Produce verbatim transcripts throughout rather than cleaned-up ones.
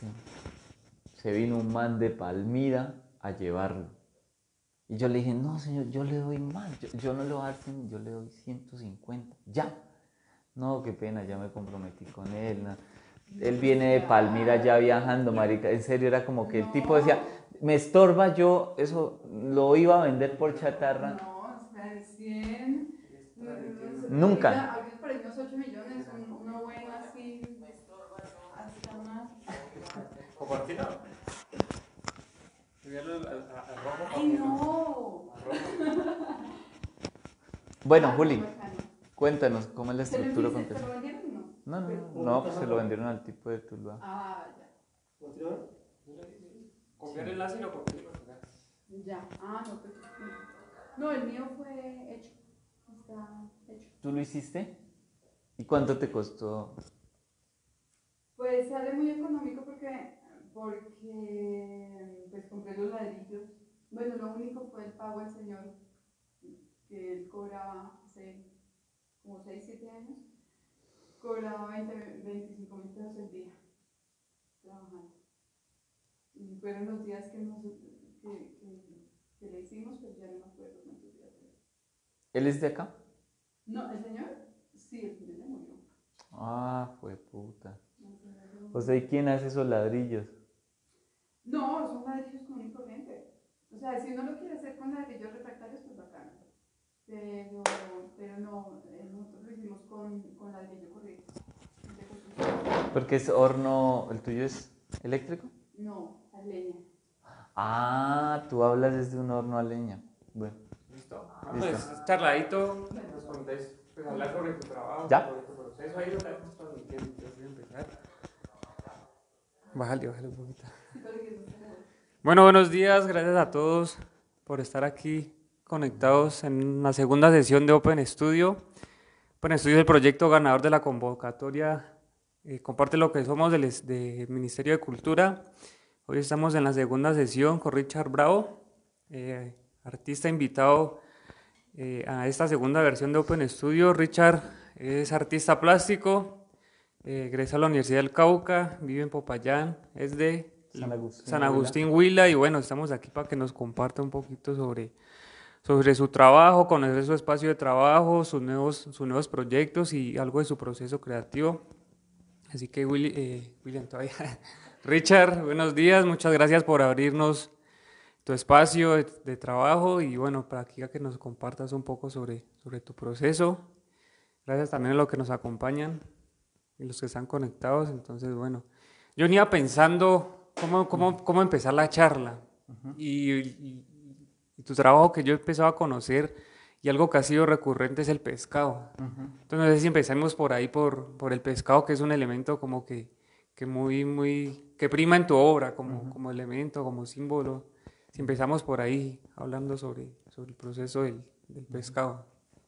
se vino un man de Palmira a llevarlo. Y yo le dije, no señor, yo le doy más, yo, yo no le voy a dar cien, yo le doy ciento cincuenta, ya. No, qué pena, ya me comprometí con él. No. Él viene de Palmira ya viajando, marica. En serio, era como que el tipo decía, me estorba, yo eso lo iba a vender por chatarra. No, o sea, de cien. Nunca. Ahorita para unos ocho millones, uno bueno así, hasta más. ¿Compartirlo? ¡Ay, no! Bueno, Juli, cuéntanos cómo es la estructura con ¿Te lo vendieron o no? No, no, no, pues se lo vendieron al tipo de Tuluá. Ah, ya. ¿Copiar el enlace y lo copié? Ya, ah, no, pues. No, el mío fue hecho. Está hecho. ¿Tú lo hiciste? ¿Y cuánto te costó? Pues sale muy económico porque, porque pues compré los ladrillos. Bueno, lo único fue el pago al señor que él cobraba hace como seis siete años. Cobraba veinte, veinticinco mil pesos el día trabajando. Y fueron los días que, nos, que, que, que le hicimos, pues ya no me acuerdo cuántos días fueron. ¿Él es de acá? No, ¿el señor? Sí, el señor ya murió. Ah, fue puta. O sea, ¿y quién hace esos ladrillos? No, son ladrillos común y corriente. O sea, si uno lo quiere hacer con ladrillos refractarios, pues bacán. Pero, pero no, eh, nosotros lo hicimos con, con ladrillo corriente. Porque es horno, ¿el tuyo es eléctrico? No, a leña. Ah, tú hablas desde un horno a leña. Bueno. Listo. Listo. Pues charladito, nos contés, pues hablar sobre tu trabajo, ¿Ya? sobre tu proceso, ahí lo que hacemos transmitiendo, entonces voy a empezar. Bájale, bájale un poquito. Bueno, buenos días, gracias a todos por estar aquí conectados en la segunda sesión de Open Studio. Open Studio es el proyecto ganador de la convocatoria eh, Comparte lo que somos del, del Ministerio de Cultura. Hoy estamos en la segunda sesión con Richard Bravo, eh, artista invitado eh, a esta segunda versión de Open Studio. Richard es artista plástico, eh, egresa a la Universidad del Cauca, vive en Popayán, es de San Agustín, San Agustín Huila, y bueno, estamos aquí para que nos comparta un poquito sobre, sobre su trabajo, conocer su espacio de trabajo, sus nuevos, sus nuevos proyectos y algo de su proceso creativo. Así que Willy, eh, William todavía, Richard, buenos días, muchas gracias por abrirnos tu espacio de, de trabajo y bueno, para aquí a que nos compartas un poco sobre, sobre tu proceso. Gracias también a los que nos acompañan y los que están conectados. Entonces, bueno, yo venía pensando cómo, cómo, cómo empezar la charla. Uh-huh. y, y, y tu trabajo que yo he empezado a conocer y algo que ha sido recurrente es el pescado. Uh-huh. Entonces no sé si empezamos por ahí, por, por el pescado, que es un elemento como que, que muy, muy, que prima en tu obra como, uh-huh. como elemento, como símbolo. Si empezamos por ahí hablando sobre, sobre el proceso del, del pescado.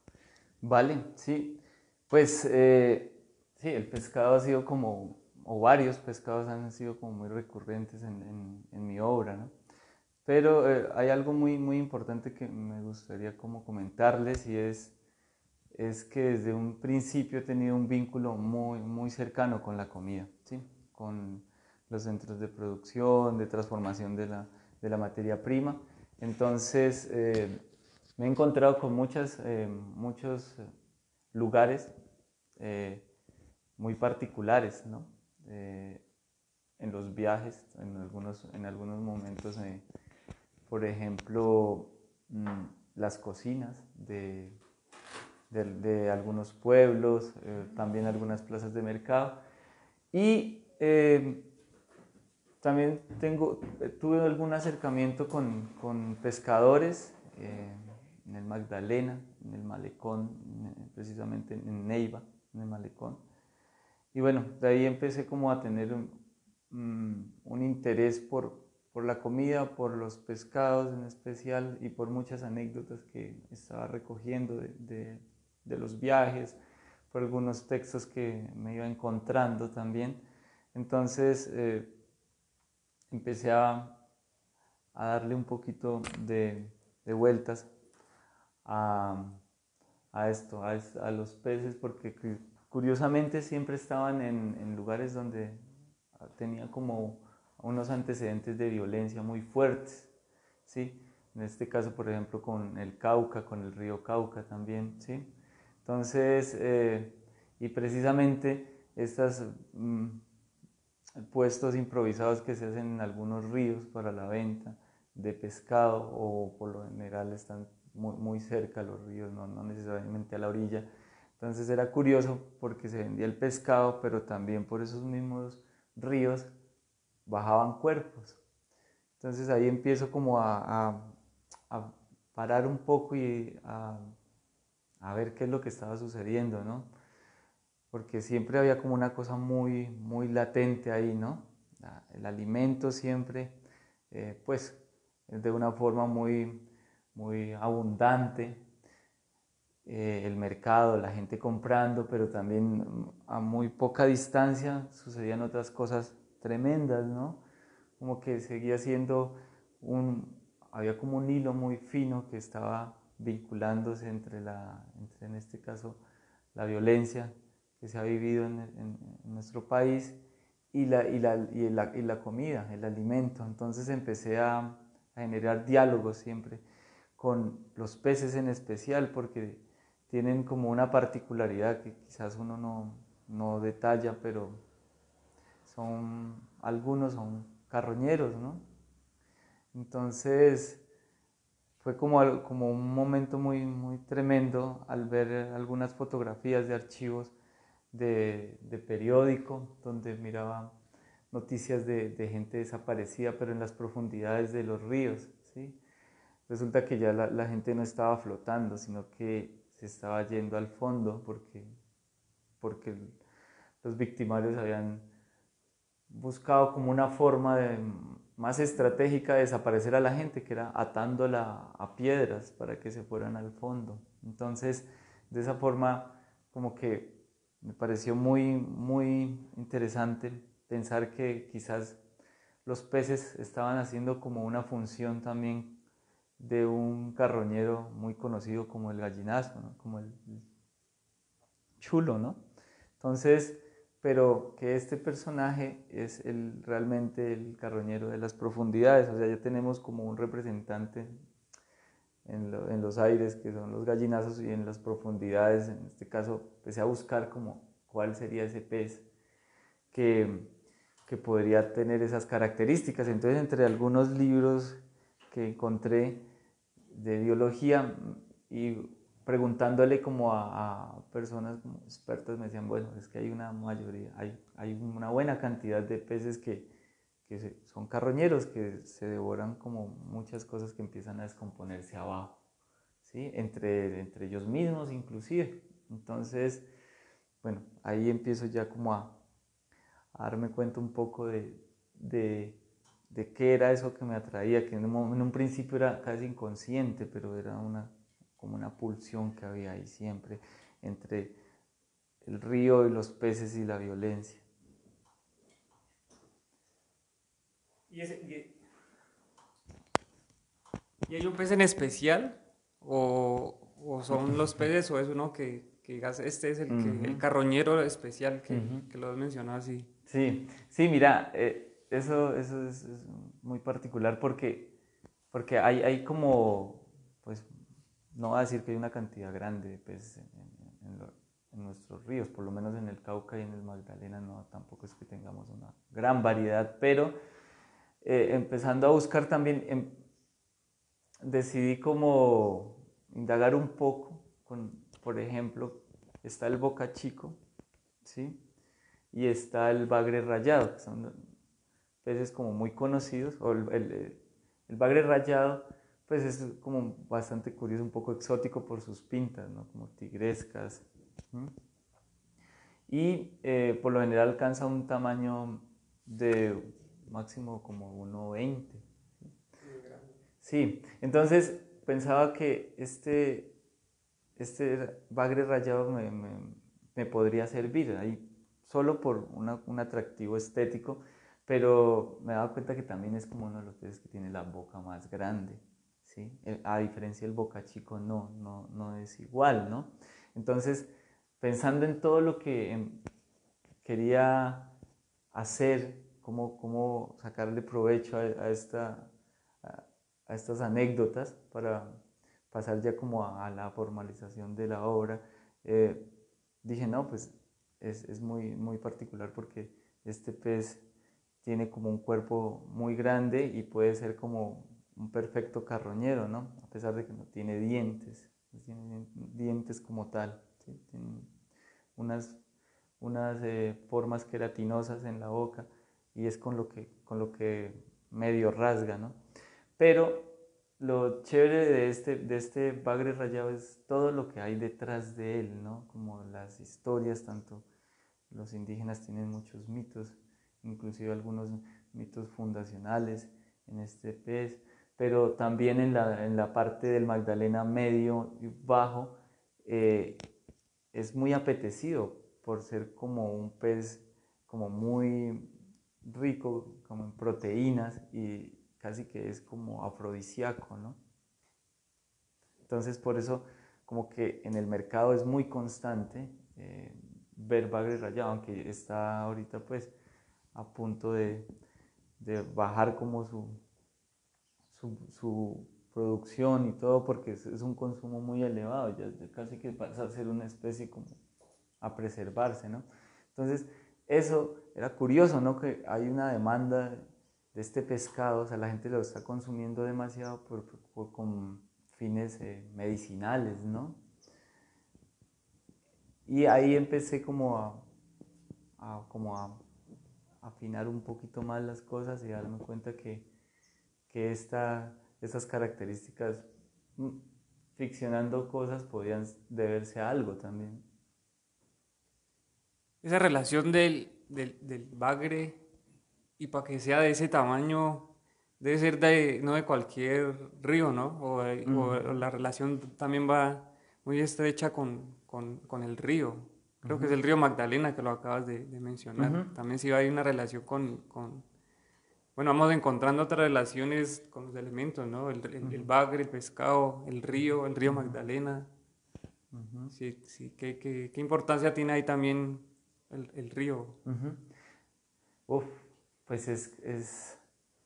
Vale, sí. Pues eh, sí, el pescado ha sido como, o varios pescados han sido como muy recurrentes en, en, en mi obra, ¿no? Pero eh, hay algo muy, muy importante que me gustaría como comentarles y es, es que desde un principio he tenido un vínculo muy, muy cercano con la comida, ¿sí? Con los centros de producción, de transformación de la, de la materia prima. Entonces eh, me he encontrado con muchas, eh, muchos lugares eh, muy particulares, ¿no? Eh, en los viajes, en algunos, en algunos momentos, eh, por ejemplo, mmm, las cocinas de, de, de algunos pueblos, eh, también algunas plazas de mercado. Y eh, también tengo, tuve algún acercamiento con, con pescadores eh, en el Magdalena, en el Malecón, precisamente en Neiva, en el Malecón. Y bueno, de ahí empecé como a tener un, um, un interés por, por la comida, por los pescados en especial y por muchas anécdotas que estaba recogiendo de, de, de los viajes, por algunos textos que me iba encontrando también. Entonces eh, empecé a, a darle un poquito de, de vueltas a, a esto, a, a los peces, porque curiosamente siempre estaban en, en lugares donde tenía como unos antecedentes de violencia muy fuertes, ¿sí? En este caso, por ejemplo, con el Cauca, con el río Cauca también, ¿sí? Entonces, eh, y precisamente estos mm, puestos improvisados que se hacen en algunos ríos para la venta de pescado, o por lo general están muy, muy cerca a los ríos, no, no necesariamente a la orilla. Entonces era curioso porque se vendía el pescado, pero también por esos mismos ríos bajaban cuerpos. Entonces ahí empiezo como a, a, a parar un poco y a, a ver qué es lo que estaba sucediendo, ¿no? Porque siempre había como una cosa muy, muy latente ahí, ¿no? El alimento siempre, eh, pues, de una forma muy, muy abundante, eh, el mercado, la gente comprando, pero también a muy poca distancia sucedían otras cosas tremendas, ¿no? Como que seguía siendo un, había como un hilo muy fino que estaba vinculándose entre la, entre en este caso, la violencia que se ha vivido en, en, en nuestro país y la, y, la, y, la, y la comida, el alimento. Entonces empecé a, a generar diálogos siempre con los peces en especial, porque tienen como una particularidad que quizás uno no, no detalla, pero son, algunos son carroñeros, ¿no? Entonces fue como, como un momento muy, muy tremendo al ver algunas fotografías de archivos de, de periódico, donde miraba noticias de, de gente desaparecida, pero en las profundidades de los ríos, ¿sí? Resulta que ya la, la gente no estaba flotando, sino que se estaba yendo al fondo porque, porque los victimarios habían buscado como una forma de, más estratégica de desaparecer a la gente, que era atándola a piedras para que se fueran al fondo. Entonces, de esa forma, como que me pareció muy, muy interesante pensar que quizás los peces estaban haciendo como una función también de un carroñero muy conocido como el gallinazo, ¿no? Como el chulo, ¿no? Entonces, pero que este personaje es el, realmente el carroñero de las profundidades, o sea, ya tenemos como un representante en, lo, en los aires, que son los gallinazos, y en las profundidades, en este caso, empecé a buscar como cuál sería ese pez que, que podría tener esas características. Entonces, entre algunos libros que encontré de biología y preguntándole como a, a personas como expertas, me decían, bueno, es que hay una mayoría, hay, hay una buena cantidad de peces que, que se, son carroñeros, que se devoran como muchas cosas que empiezan a descomponerse abajo, ¿sí? Entre, entre ellos mismos inclusive. Entonces, bueno, ahí empiezo ya como a, a darme cuenta un poco de, de, de qué era eso que me atraía, que en un, en un principio era casi inconsciente, pero era una, como una pulsión que había ahí siempre entre el río y los peces y la violencia. ¿Y, ese, y, ¿Y hay un pez en especial? ¿O, o son los peces o es uno que, que digas, este es el, que, el Uh-huh. carroñero especial que, Uh-huh. que lo has mencionado así? Sí, sí, mira, eh, eso, eso es, es muy particular porque, porque hay, hay como, pues, no voy a decir que hay una cantidad grande de peces en, en, en, lo, en nuestros ríos, por lo menos en el Cauca y en el Magdalena no, tampoco es que tengamos una gran variedad, pero eh, empezando a buscar también, em, decidí como indagar un poco con, por ejemplo, está el bocachico, ¿sí? Y está el bagre rayado, que son peces como muy conocidos, o el, el, el bagre rayado pues es como bastante curioso, un poco exótico por sus pintas, ¿no? Como tigrescas. ¿Mm? Y eh, por lo general alcanza un tamaño de máximo como uno veinte. Sí, entonces pensaba que este, este bagre rayado me, me, me podría servir ahí solo por una, un atractivo estético, pero me he dado cuenta que también es como uno de los peces que tiene la boca más grande, ¿sí? A diferencia del bocachico no, no, no es igual, ¿no? Entonces, pensando en todo lo que quería hacer cómo, cómo sacarle provecho a, a, esta, a, a estas anécdotas para pasar ya como a, a la formalización de la obra. Eh, dije, no, pues es, es muy, muy particular porque este pez tiene como un cuerpo muy grande y puede ser como un perfecto carroñero, ¿no? A pesar de que no tiene dientes, no tiene dientes como tal, ¿sí? Tiene unas, unas eh, formas queratinosas en la boca y es con lo que, con lo que medio rasga, ¿no? Pero lo chévere de este, de este bagre rayado es todo lo que hay detrás de él, ¿no? Como las historias, tanto los indígenas tienen muchos mitos, inclusive algunos mitos fundacionales en este pez, pero también en la, en la parte del Magdalena medio y bajo eh, es muy apetecido por ser como un pez como muy rico como en proteínas y casi que es como afrodisíaco, ¿no? Entonces por eso como que en el mercado es muy constante eh, ver bagre rayado, aunque está ahorita pues a punto de, de bajar como su, su, su, producción y todo porque es, es un consumo muy elevado, ya, ya casi que pasa a ser una especie como a preservarse, ¿no? Entonces eso era curioso, ¿no? Que hay una demanda de este pescado, o sea, la gente lo está consumiendo demasiado por, por, con fines eh, medicinales, ¿no? Y ahí empecé como a, a, como a afinar un poquito más las cosas y darme cuenta que, que esta, estas características, ficcionando cosas, podían deberse a algo también. Esa relación del, del, del bagre y para que sea de ese tamaño debe ser de, no de cualquier río, ¿no? O, de- o Uh-huh. la relación también va muy estrecha con, con, con el río. Creo que es Uh-huh. el río Magdalena que lo acabas de, de mencionar. Uh-huh. También sí hay una relación con, con, bueno, vamos encontrando otras relaciones con los elementos, ¿no? El, el, el Uh-huh. bagre, el pescado, el río, el río Uh-huh. Magdalena. Uh-huh. Sí, sí, ¿qué, qué, qué importancia tiene ahí también el, el río? Uh-huh. Uf, pues es, es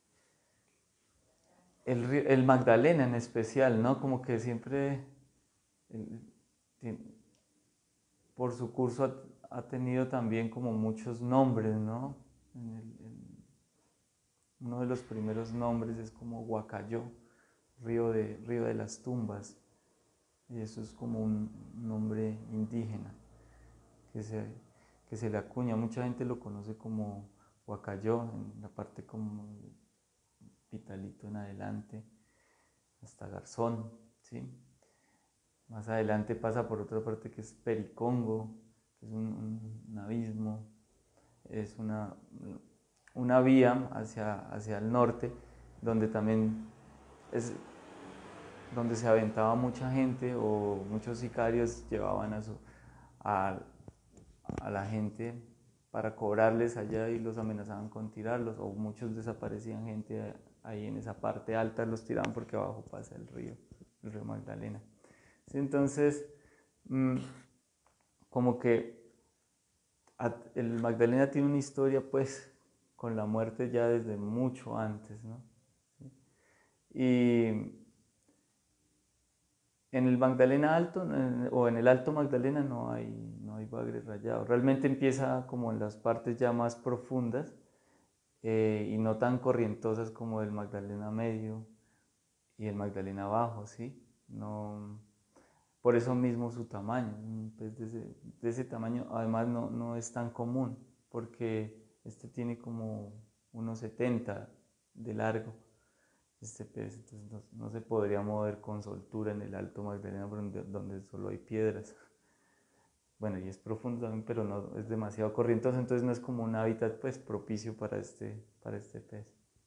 el, el Magdalena en especial, ¿no? Como que siempre, el, por su curso ha, ha, tenido también como muchos nombres, ¿no? En el, en, uno de los primeros nombres es como Huacayó, río de, río de las tumbas, y eso es como un nombre indígena que se, que se le acuña. Mucha gente lo conoce como Huacayó, en la parte como Pitalito en adelante, hasta Garzón, ¿sí? Más adelante pasa por otra parte que es Pericongo, que es un, un, un abismo, es una, una vía hacia, hacia el norte, donde también es donde se aventaba mucha gente o muchos sicarios llevaban a, su, a, a la gente para cobrarles allá y los amenazaban con tirarlos, o muchos desaparecían gente ahí en esa parte alta, los tiraban porque abajo pasa el río, el río Magdalena. ¿Sí? Entonces, mmm, como que el Magdalena tiene una historia pues con la muerte ya desde mucho antes, ¿no? ¿Sí? Y en el Magdalena Alto en, o en el Alto Magdalena no hay, no hay bagre rayado. Realmente empieza como en las partes ya más profundas eh, y no tan corrientosas como el Magdalena Medio y el Magdalena Bajo, ¿sí? No, por eso mismo su tamaño, un pez de ese, de ese tamaño además no, no es tan común porque este tiene como unos setenta de largo este pez, entonces no, no se podría mover con soltura en el Alto Magdalena donde, donde solo hay piedras. Bueno, y es profundo también, pero no es demasiado corrientoso, entonces no es como un hábitat pues propicio para este, para este pez.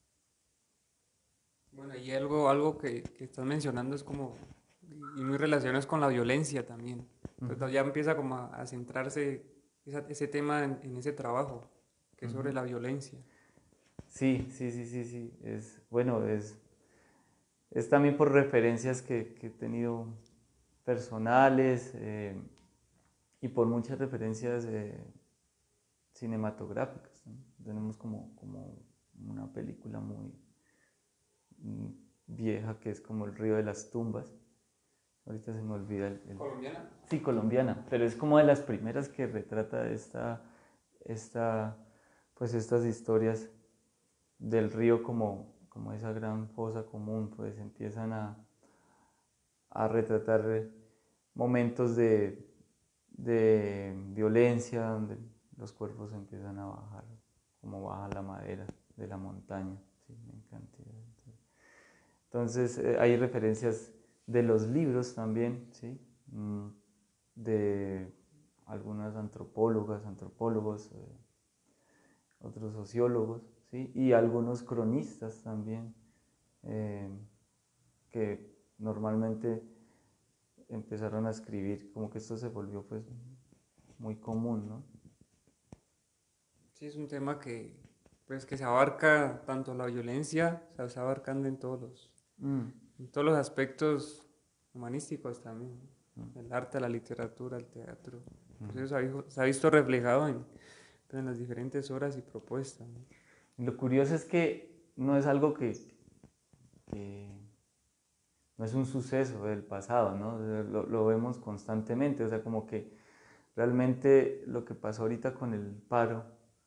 Bueno, y algo, algo que, que estás mencionando es como, y muy relacionado con la violencia también. Entonces Uh-huh. ya empieza como a, a centrarse esa, ese tema en, en, ese trabajo, que es sobre Uh-huh. la violencia. Sí, sí, sí, sí, sí. Es, bueno, es, es también por referencias que, que he tenido personales eh, y por muchas referencias eh, cinematográficas, ¿no? tenemos como, como una película muy mm, vieja que es como El río de las tumbas. Ahorita se me olvida el, el... ¿Colombiana? Sí, colombiana, pero es como de las primeras que retrata esta, esta, pues estas historias del río como, como esa gran fosa común, pues empiezan a, a retratar momentos de, de violencia donde los cuerpos empiezan a bajar, como baja la madera de la montaña. Sí, me encanta. Entonces eh, hay referencias de los libros también, ¿sí? Mm, de algunas antropólogas, antropólogos, eh, otros sociólogos, ¿sí? Y algunos cronistas también, eh, que normalmente empezaron a escribir, como que esto se volvió pues muy común, ¿no? Sí, es un tema que, pues, que se abarca tanto la violencia, o sea, se abarcando en todos los, Mm, en todos los aspectos humanísticos también, mm, ¿no? El arte, la literatura, el teatro. Pues mm. eso se ha, visto- se ha visto reflejado en, pues, en las diferentes obras y propuestas, ¿no? Y lo curioso es que no es algo que, que no es un suceso del pasado, ¿no? Lo, lo vemos constantemente, o sea, como que realmente lo que pasó ahorita con el paro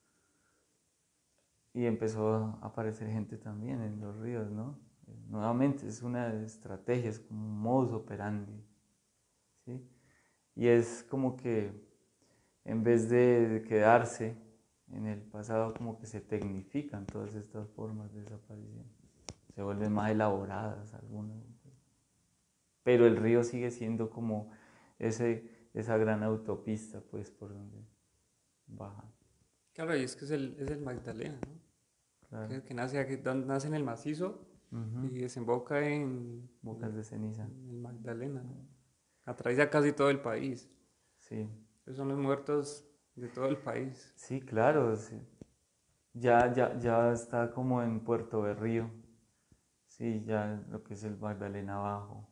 y empezó a aparecer gente también en los ríos, ¿no? Nuevamente es una estrategia, es como un modus operandi, ¿sí? Y es como que en vez de quedarse en el pasado, como que se tecnifican todas estas formas de desaparición, se vuelven más elaboradas algunas, pero el río sigue siendo como ese, esa gran autopista, pues, por donde baja. Claro, y es que es el, es el Magdalena, ¿no? Claro. Que, que nace, aquí- don- nace en el macizo Ujú. y desemboca en, Bocas en- de ceniza. en el Magdalena, ¿no? Atraviesa casi todo el país. Sí, Esos son los muertos de todo el país. sí, claro. Sí. Ya, ya, ya está como en Puerto Berrío. Sí, ya lo que es el Magdalena Abajo.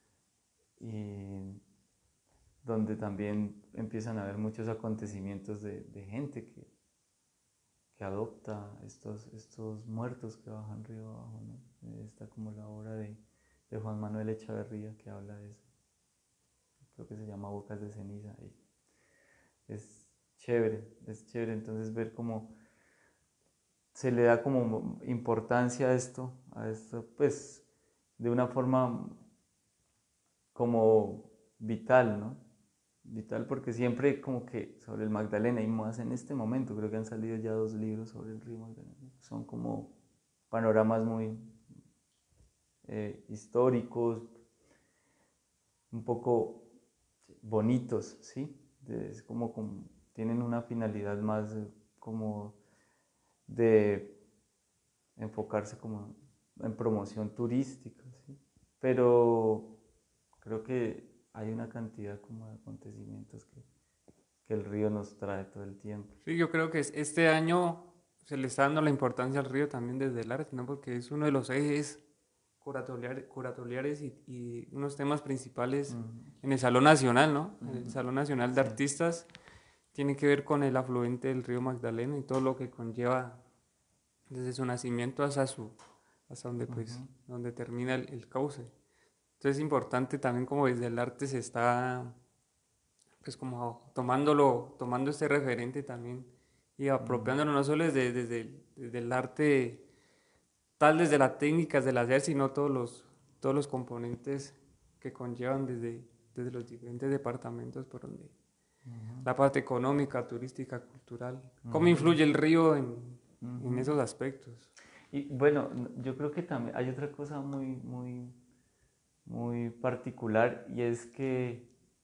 Y donde también empiezan a haber muchos acontecimientos de, de gente que, que adopta estos, estos muertos que bajan río abajo, ¿no? Eh, Está como la obra de, de Juan Manuel Echaverría que habla de eso. Creo que se llama Bocas de Ceniza. Y es chévere, es chévere entonces ver cómo se le da como importancia a esto, a esto, pues de una forma como vital, ¿no? Vital porque siempre como que sobre el Magdalena y más en este momento, creo que han salido ya dos libros sobre el río Magdalena. Son como panoramas muy eh, históricos, un poco bonitos, ¿sí? Es como, como tienen una finalidad más eh, como de enfocarse como en promoción turística, ¿sí? Pero creo que hay una cantidad como de acontecimientos que, que el río nos trae todo el tiempo. Sí, yo creo que es- este año se le está dando la importancia al río también desde el arte, ¿no? Porque es uno de los ejes curatorial- curatoriales y, y unos temas principales Uh en el Salón Nacional, ¿no? -huh. El Salón Nacional de Sí. Artistas tiene que ver con el afluente del río Magdalena y todo lo que conlleva desde su nacimiento hasta su hasta donde Uh pues -huh. donde termina el, el cauce. Entonces es importante también como desde el arte se está pues como tomándolo, tomando este referente también y apropiándolo no solo desde, desde, el, desde el arte, tal desde las técnicas del hacer, sino todos los, todos los componentes que conllevan desde, desde los diferentes departamentos por donde Uh -huh. la parte económica, turística, cultural. Uh ¿Cómo -huh. influye el río en, Uh en -huh. esos aspectos? Y bueno, yo creo que también hay otra cosa muy, muy, muy particular y es que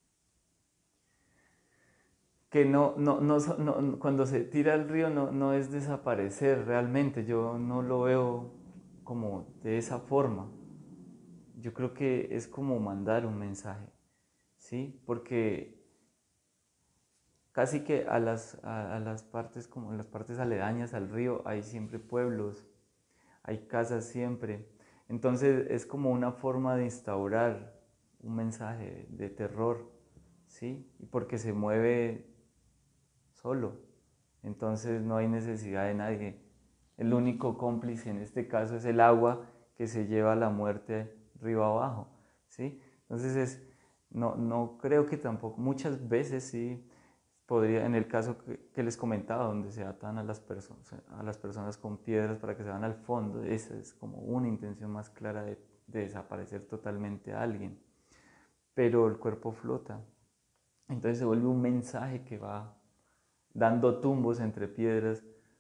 que no, no, no, no, cuando se tira al río no, no es desaparecer realmente, yo no lo veo como de esa forma. Yo creo que es como mandar un mensaje, ¿sí? Porque casi que a las, a, a las partes como las partes aledañas al río hay siempre pueblos, hay casas siempre. Entonces es como una forma de instaurar un mensaje de terror, ¿sí? Porque se mueve solo. entonces no hay necesidad de nadie. El único cómplice en este caso es el agua que se lleva la muerte río abajo, ¿sí? Entonces es, no, no creo que tampoco, muchas veces sí podría, en el caso que, que les comentaba, donde se atan a las, personas, a las personas con piedras para que se van al fondo, esa es como una intención más clara de, de desaparecer totalmente a alguien, pero el cuerpo flota, entonces se vuelve un mensaje que va dando tumbos entre piedras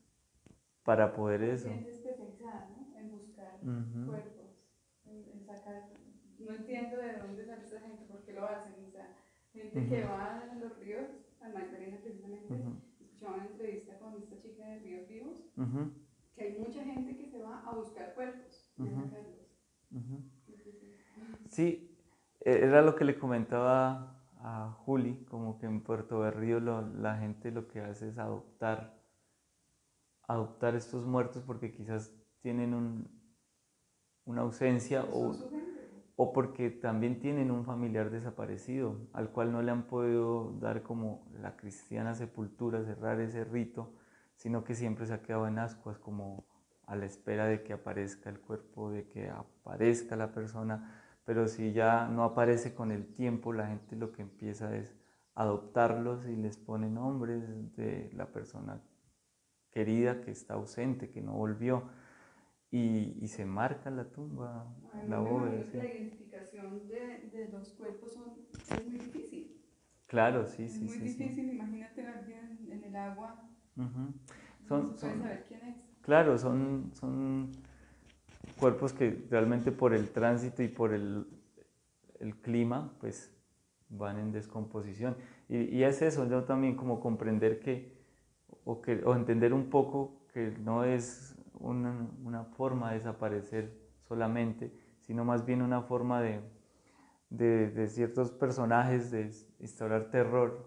para poder eso. Gente especializada, ¿no? En buscar Ujú. cuerpos, en, en sacar. No entiendo de dónde sale esta gente, por qué lo hacen. O sea, gente Ujú. que va a los ríos, a Magdalena precisamente, Ujú. escuchaba una entrevista con esta chica de Ríos Vivos, Ujú. que hay mucha gente que se va a buscar cuerpos y a Ujú. sacarlos. Ujú. Entonces, Sí, e- era lo que le comentaba a Juli, como que en Puerto Berrío lo- la gente lo que hace es adoptar, adoptar estos muertos porque quizás tienen un- una ausencia pues son o, su gente. o porque también tienen un familiar desaparecido al cual no le han podido dar como la cristiana sepultura, cerrar ese rito, sino que siempre se ha quedado en ascuas, como a la espera de que aparezca el cuerpo, de que aparezca la persona, pero si ya no aparece con el tiempo, la gente lo que empieza es adoptarlos y les pone nombres de la persona querida que está ausente, que no volvió, y, y se marca la tumba, la Además, me bóveda, imagino que sí. la identificación de, de los cuerpos son, es muy difícil. Claro, sí, Es sí, muy sí, sí. difícil, imagínate a alguien en, en el agua, Ujú. no se Son, puede son, saber quién es. claro, son, son cuerpos que realmente por el tránsito y por el, el clima, pues van en descomposición. Y, y es eso, yo también como comprender que o, que, o entender un poco que no es una, una forma de desaparecer solamente, sino más bien una forma de, de, de ciertos personajes de instaurar terror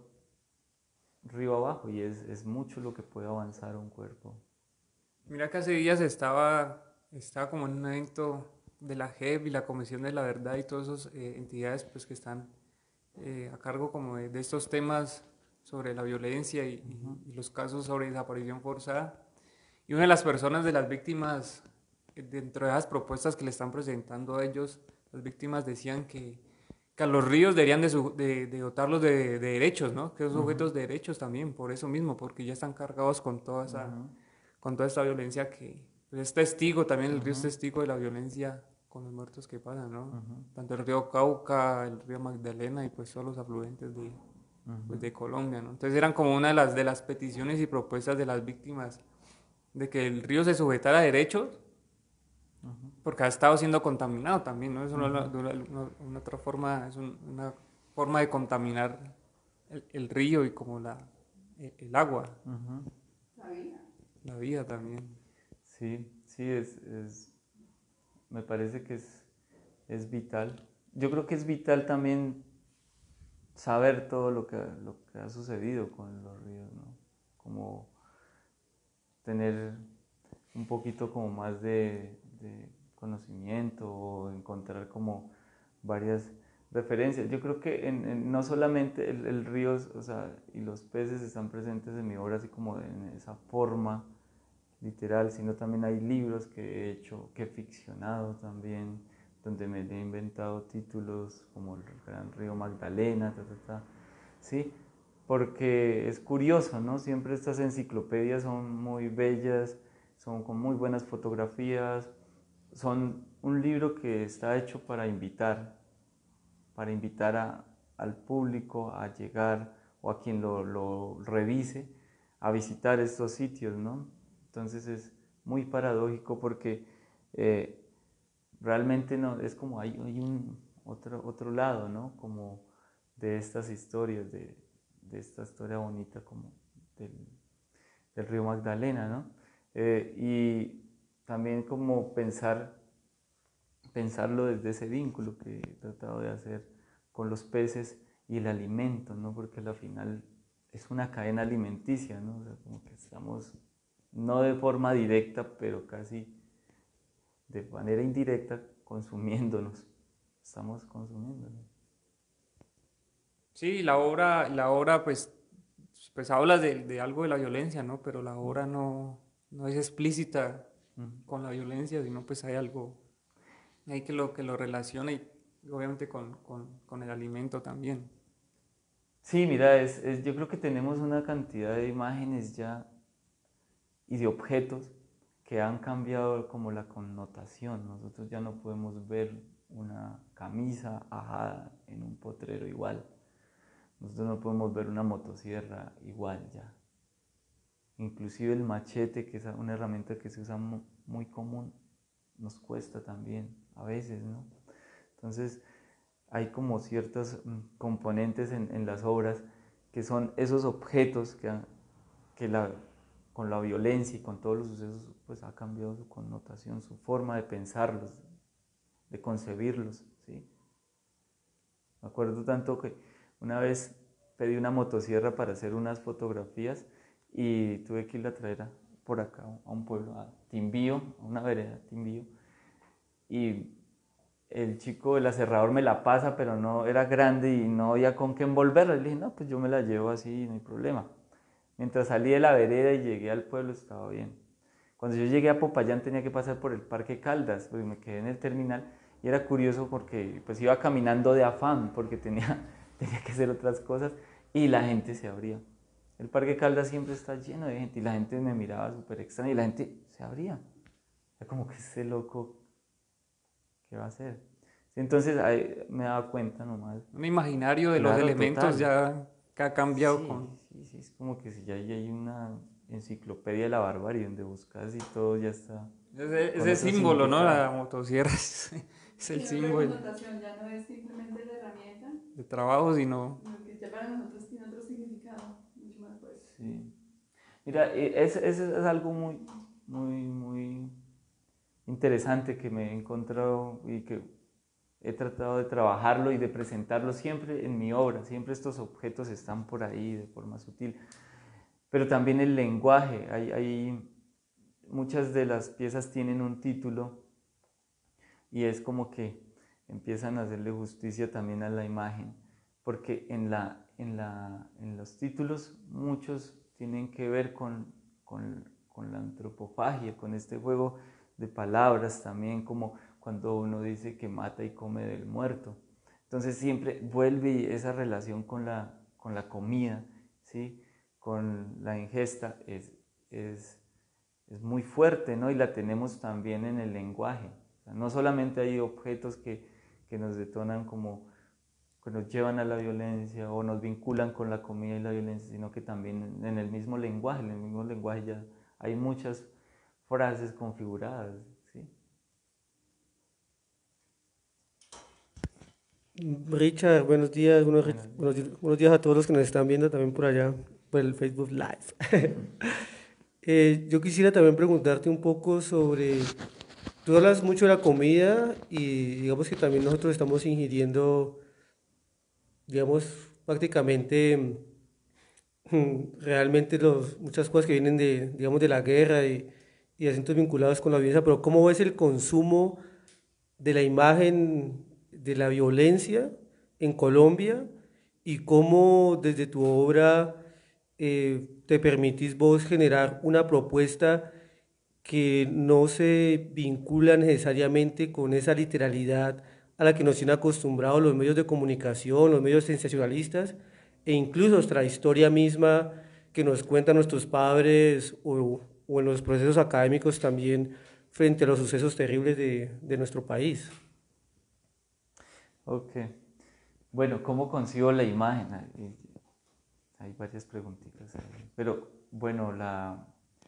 río abajo, y es, es mucho lo que puede avanzar un cuerpo. Mira que hace días estaba, estaba como en un evento de la J E P y la Comisión de la Verdad y todas esas eh, entidades pues, que están eh, a cargo como de, de estos temas sobre la violencia y, Ujú. y- y los casos sobre desaparición forzada. Y una de las personas de las víctimas, eh, dentro de esas propuestas que le están presentando a ellos, las víctimas decían que, que a los ríos deberían de, su- de- de dotarlos de, de derechos, ¿no? Que son Ujú. sujetos de derechos también, por eso mismo, porque ya están cargados con toda esa, Ujú. con toda esta violencia que pues, es testigo, también el río es Ujú. testigo de la violencia con los muertos que pasan, ¿no? Ujú. Tanto el río Cauca, el río Magdalena y pues todos los afluentes de, pues, Ujú. de Colombia, ¿no? Entonces eran como una de las, de las peticiones y propuestas de las víctimas de que el río se sujetara a derechos Ujú. porque ha estado siendo contaminado también, ¿no? Es una, Ujú. una, una- una otra forma, es un- una forma de contaminar el, el río y como la, el, el agua, Ujú. La vida. la vida también. Sí, sí, es, es, me parece que es, es vital. Yo creo que es vital también saber todo lo que, lo que ha sucedido con los ríos, ¿no? Como tener un poquito como más de, de conocimiento o encontrar como varias referencias. Yo creo que en, en, no solamente el, el río, o sea, y los peces están presentes en mi obra así como en esa forma literal, sino también hay libros que he hecho, que he ficcionado también, donde me he inventado títulos como el Gran Río Magdalena, ta, ta, ta. Sí, porque es curioso, ¿no? Siempre estas enciclopedias son muy bellas, son con muy buenas fotografías, son un libro que está hecho para invitar, para invitar a, al público a llegar o a quien lo, lo revise a visitar estos sitios, ¿no? Entonces es muy paradójico porque eh, realmente no, es como hay, hay un otro, otro lado, ¿no? Como de estas historias, de, de esta historia bonita como del, del río Magdalena, ¿no? Eh, y también como pensar, pensarlo desde ese vínculo que he tratado de hacer con los peces y el alimento, ¿no? Porque al final es una cadena alimenticia, ¿no? O sea, como que estamos, no de forma directa, pero casi de manera indirecta, consumiéndonos. Estamos consumiéndonos. Sí, la obra, la obra pues pues hablas de, de algo de la violencia, ¿no? Pero la obra no, no es explícita Ujú. con la violencia, sino pues hay algo ahí que lo, que lo relaciona y obviamente con, con, con el alimento también. Sí, mira, es, es- yo creo que tenemos una cantidad de imágenes ya y de objetos que han cambiado como la connotación. Nosotros ya no podemos ver una camisa ajada en un potrero igual. Nosotros no podemos ver una motosierra igual ya. Inclusive el machete, que es una herramienta que se usa muy común, nos cuesta también a veces, ¿no? Entonces hay como ciertos mm, componentes en, en las obras que son esos objetos que, han- que la, con la violencia y con todos los sucesos pues ha cambiado su connotación, su forma de pensarlos, de concebirlos, ¿sí? Me acuerdo tanto que una vez pedí una motosierra para hacer unas fotografías y tuve que irla a traer a- por acá a un pueblo, a Timbío, a una vereda, Timbío, y el chico, el aserrador me la pasa, pero no era grande y no había con qué envolverla. Le dije, no, pues yo me la llevo así, no hay problema. Mientras salí de la vereda y llegué al pueblo estaba bien. Cuando yo llegué a Popayán tenía que pasar por el Parque Caldas, pues me quedé en el terminal y era curioso porque pues iba caminando de afán porque tenía, tenía que hacer otras cosas y la gente se abría. El Parque Caldas siempre está lleno de gente y la gente me miraba súper extraño y la gente se abría. Era como que ese loco, ¿qué va a hacer? Sí, entonces ahí me daba cuenta nomás. Un imaginario de los Claro, elementos total. ya que ha cambiado Sí, con... sí, sí, es como que si ya hay hay una enciclopedia de la barbarie donde buscas y todo ya está Ese, con ese otro símbolo, ¿no? significado. La motosierra es, es el Tiene otra símbolo connotación, ya no es simplemente la herramienta, de trabajo, sino... sino que ya para nosotros tiene otro significado mucho más fuerte. Sí. Mira, e- es, es, es algo muy, muy, muy interesante que me he encontrado y que he tratado de trabajarlo y de presentarlo siempre en mi obra. Siempre estos objetos están por ahí de forma sutil. Pero también el lenguaje. Hay, hay, muchas de las piezas tienen un título y es como que empiezan a hacerle justicia también a la imagen. Porque en, la, en, la, en los títulos muchos tienen que ver con, con, con la antropofagia, con este juego de palabras también, como cuando uno dice que mata y come del muerto. Entonces siempre vuelve esa relación con la, con la comida, ¿sí? Con la ingesta, es, es, es muy fuerte, ¿no? Y la tenemos también en el lenguaje. O sea, no solamente hay objetos que, que nos detonan como que nos llevan a la violencia o nos vinculan con la comida y la violencia, sino que también en el mismo lenguaje, en el mismo lenguaje ya hay muchas frases configuradas, ¿sí? Richard, buenos días, buenos, Bueno, buenos di- buenos días a todos los que nos están viendo también por allá, por el Facebook Live. Eh, yo quisiera también preguntarte un poco sobre, tú hablas mucho de la comida y digamos que también nosotros estamos ingiriendo, digamos, prácticamente mm, realmente los, muchas cosas que vienen de, digamos, de la guerra y, y asuntos vinculados con la violencia, pero ¿cómo ves el consumo de la imagen de la violencia en Colombia y cómo desde tu obra eh, te permitís vos generar una propuesta que no se vincula necesariamente con esa literalidad a la que nos tienen acostumbrados los medios de comunicación, los medios sensacionalistas e incluso nuestra historia misma que nos cuentan nuestros padres o, o en los procesos académicos también frente a los sucesos terribles de, de nuestro país. ok. Bueno, ¿cómo concibo la imagen? Hay, hay varias preguntitas ahí. Pero bueno, la,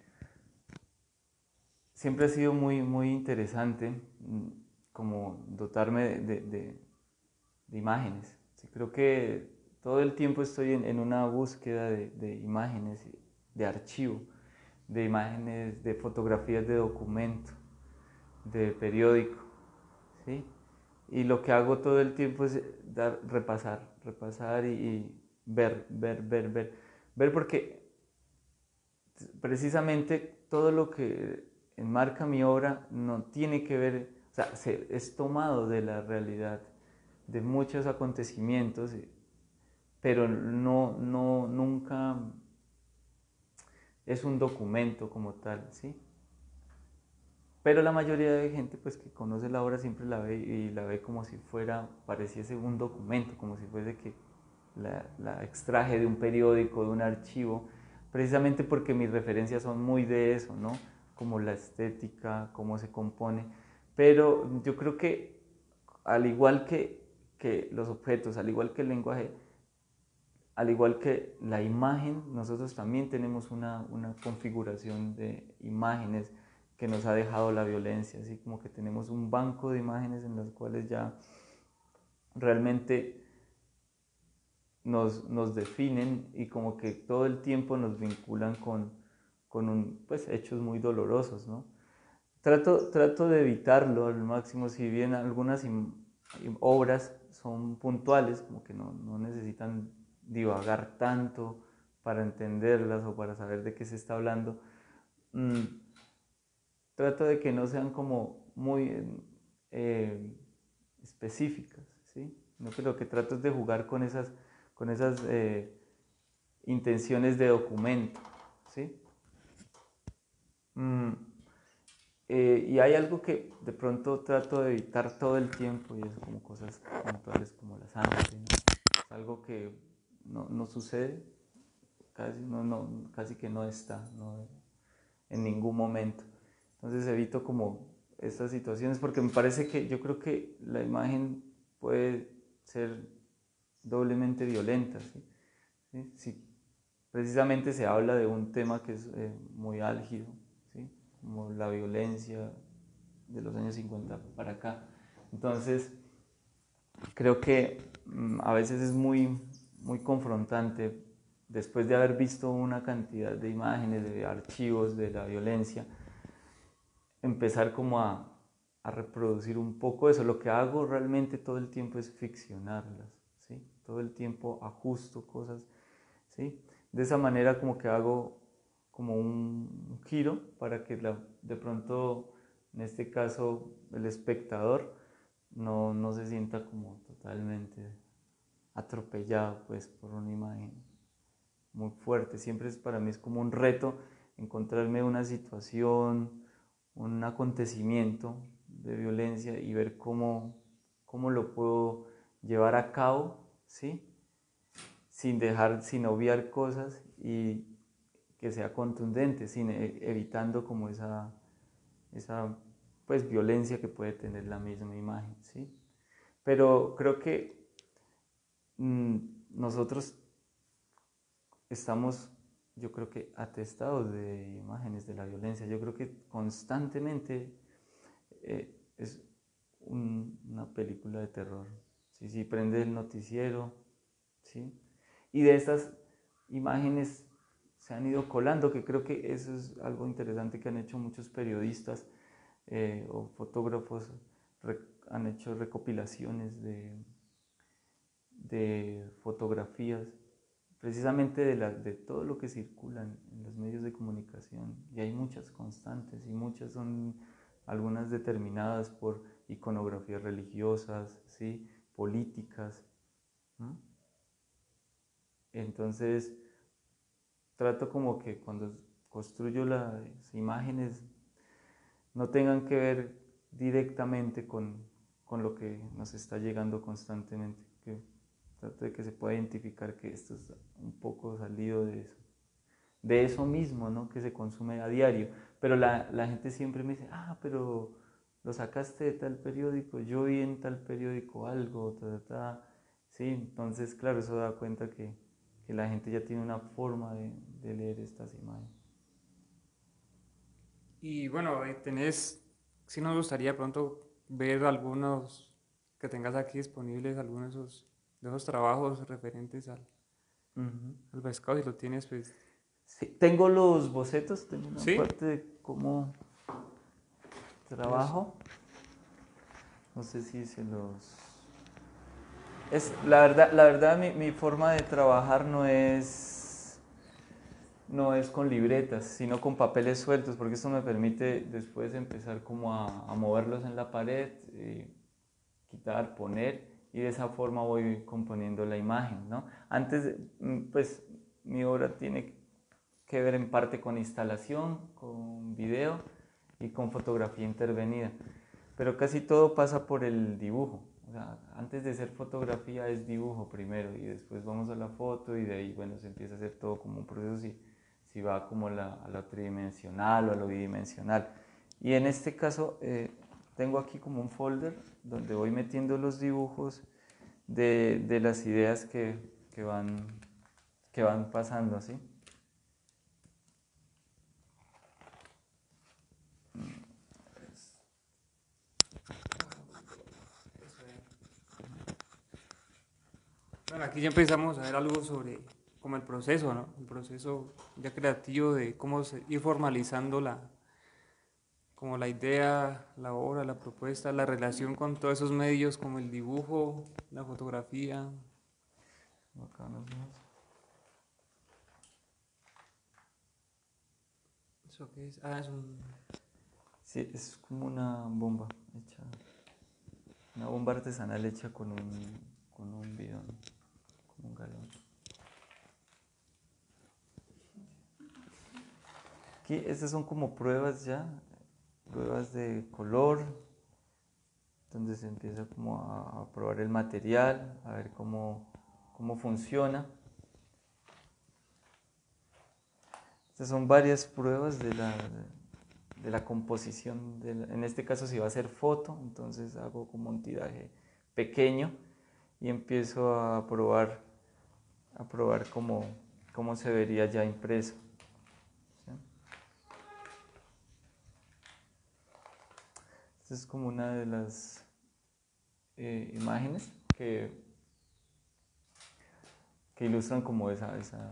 siempre ha sido muy, muy interesante mm, como dotarme de, de, de, de imágenes. Sí, creo que todo el tiempo estoy en, en una búsqueda de, de imágenes, de archivo, de imágenes, de fotografías de documento, de periódico, ¿sí? Y lo que hago todo el tiempo es dar, repasar, repasar y, y ver, ver, ver, ver, ver porque precisamente todo lo que enmarca mi obra no tiene que ver, o sea, se, es tomado de la realidad, de muchos acontecimientos, pero no, no, nunca es un documento como tal, ¿sí? Pero la mayoría de gente pues que conoce la obra siempre la ve y la ve como si fuera, pareciese un documento, como si fuese que la, la extraje de un periódico, de un archivo, precisamente porque mis referencias son muy de eso, ¿no? Como la estética, cómo se compone. Pero yo creo que al igual que, que los objetos, al igual que el lenguaje, al igual que la imagen, nosotros también tenemos una, una configuración de imágenes que nos ha dejado la violencia, así como que tenemos un banco de imágenes en las cuales ya realmente nos, nos definen y como que todo el tiempo nos vinculan con, con un, pues, hechos muy dolorosos, ¿no? Trato, trato de evitarlo al máximo, si bien algunas im, im, obras son puntuales, como que no, no necesitan divagar tanto para entenderlas o para saber de qué se está hablando. Mm, trato de que no sean como muy eh, específicas, ¿sí? No, pero lo que trato es de jugar con esas, con esas eh, intenciones de documento, ¿sí? Mm, eh, y hay algo que de pronto trato de evitar todo el tiempo y es como cosas puntuales como la sangre, ¿no? Es algo que no, no sucede, casi, no, no, casi que no está, ¿no? En ningún momento. Entonces evito como estas situaciones porque me parece que yo creo que la imagen puede ser doblemente violenta, ¿sí? ¿Sí? Sí, precisamente se habla de un tema que es eh, muy álgido, ¿sí? Como la violencia de los años cincuenta para acá. Entonces, creo que mmm, a veces es muy, muy confrontante después de haber visto una cantidad de imágenes, de archivos de la violencia, empezar como a, a reproducir un poco eso. Lo que hago realmente todo el tiempo es ficcionarlas, ¿sí? Todo el tiempo ajusto cosas, ¿sí? De esa manera como que hago como un giro para que la, de pronto, en este caso, el espectador no, no se sienta como totalmente atropellado pues por una imagen muy fuerte. Siempre es, para mí es como un reto encontrarme una situación, un acontecimiento de violencia y ver cómo, cómo lo puedo llevar a cabo, ¿sí? Sin dejar, sin obviar cosas y que sea contundente, sin, evitando como esa, esa pues, violencia que puede tener la misma imagen, ¿sí? Pero creo que mmm, nosotros estamos, yo creo que atestados de imágenes de la violencia. Yo creo que constantemente eh, es un, una película de terror. Si, si prende el noticiero, ¿sí? Y de estas imágenes se han ido colando, que creo que eso es algo interesante que han hecho muchos periodistas eh, o fotógrafos, rec, han hecho recopilaciones de, de fotografías precisamente de, la, de todo lo que circula en los medios de comunicación, y hay muchas constantes y muchas son algunas determinadas por iconografías religiosas, ¿sí? Políticas, ¿no? Entonces trato como que cuando construyo las imágenes no tengan que ver directamente con, con lo que nos está llegando constantemente, que trato de que se pueda identificar que esto es un poco salido de eso, de eso mismo, ¿no? Que se consume a diario. Pero la, la gente siempre me dice, ah, pero lo sacaste de tal periódico, yo vi en tal periódico algo, ta, ta, ta. Sí, entonces, claro, eso da cuenta que, que la gente ya tiene una forma de, de leer estas imágenes. Y bueno, tenés, si nos gustaría pronto ver algunos que tengas aquí disponibles, algunos de esos, de esos trabajos referentes al, Uh-huh. al pescado, si lo tienes, pues... Sí, tengo los bocetos, tengo una ¿Sí? parte de cómo trabajo. No sé si se los... Es, la verdad, la verdad mi, mi forma de trabajar no es, no es con libretas, sino con papeles sueltos, porque esto me permite después empezar como a, a moverlos en la pared, eh, quitar, poner, y de esa forma voy componiendo la imagen, ¿no? Antes, pues mi obra tiene que ver en parte con instalación, con video y con fotografía intervenida. Pero casi todo pasa por el dibujo. O sea, antes de ser fotografía es dibujo primero y después vamos a la foto y de ahí, bueno, se empieza a hacer todo como un proceso si, si va como la, a lo tridimensional o a lo bidimensional. Y en este caso eh, tengo aquí como un folder donde voy metiendo los dibujos de, de las ideas que, que, van, que van pasando, ¿sí? Bueno, aquí ya empezamos a ver algo sobre como el proceso, ¿no? El proceso ya creativo de cómo se- ir formalizando la, como la idea, la obra, la propuesta, la relación con todos esos medios como el dibujo, la fotografía. Acá nos vemos. ¿Eso qué es? Ah, es un... Sí, es como una bomba hecha, una bomba artesanal hecha con un, con un bidón, con un galón. Aquí estas son como pruebas ya, pruebas de color, donde se empieza como a, a probar el material, a ver cómo, cómo funciona. Estas son varias pruebas de la, de la composición, de la, en este caso si va a ser foto, entonces hago como un tiraje pequeño y empiezo a probar, a probar cómo, cómo se vería ya impreso. ¿Sí? Esta es como una de las eh, imágenes que, que ilustran como esa, esa,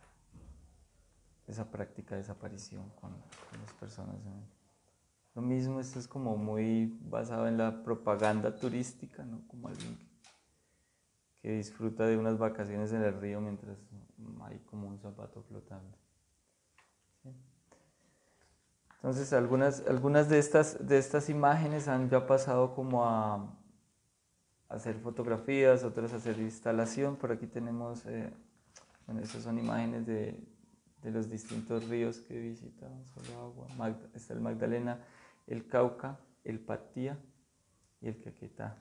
esa práctica de desaparición con, con las personas. Lo mismo, esto es como muy basado en la propaganda turística, ¿no? Como alguien que, que disfruta de unas vacaciones en el río mientras hay como un zapato flotando. ¿Sí? Entonces algunas, algunas de, estas, de estas imágenes han ya pasado como a hacer fotografías, otras a hacer instalación. Por aquí tenemos, eh, bueno, estas son imágenes de, de los distintos ríos que visitamos, solo agua. Magda, está el Magdalena, el Cauca, el Patía y el Caquetá.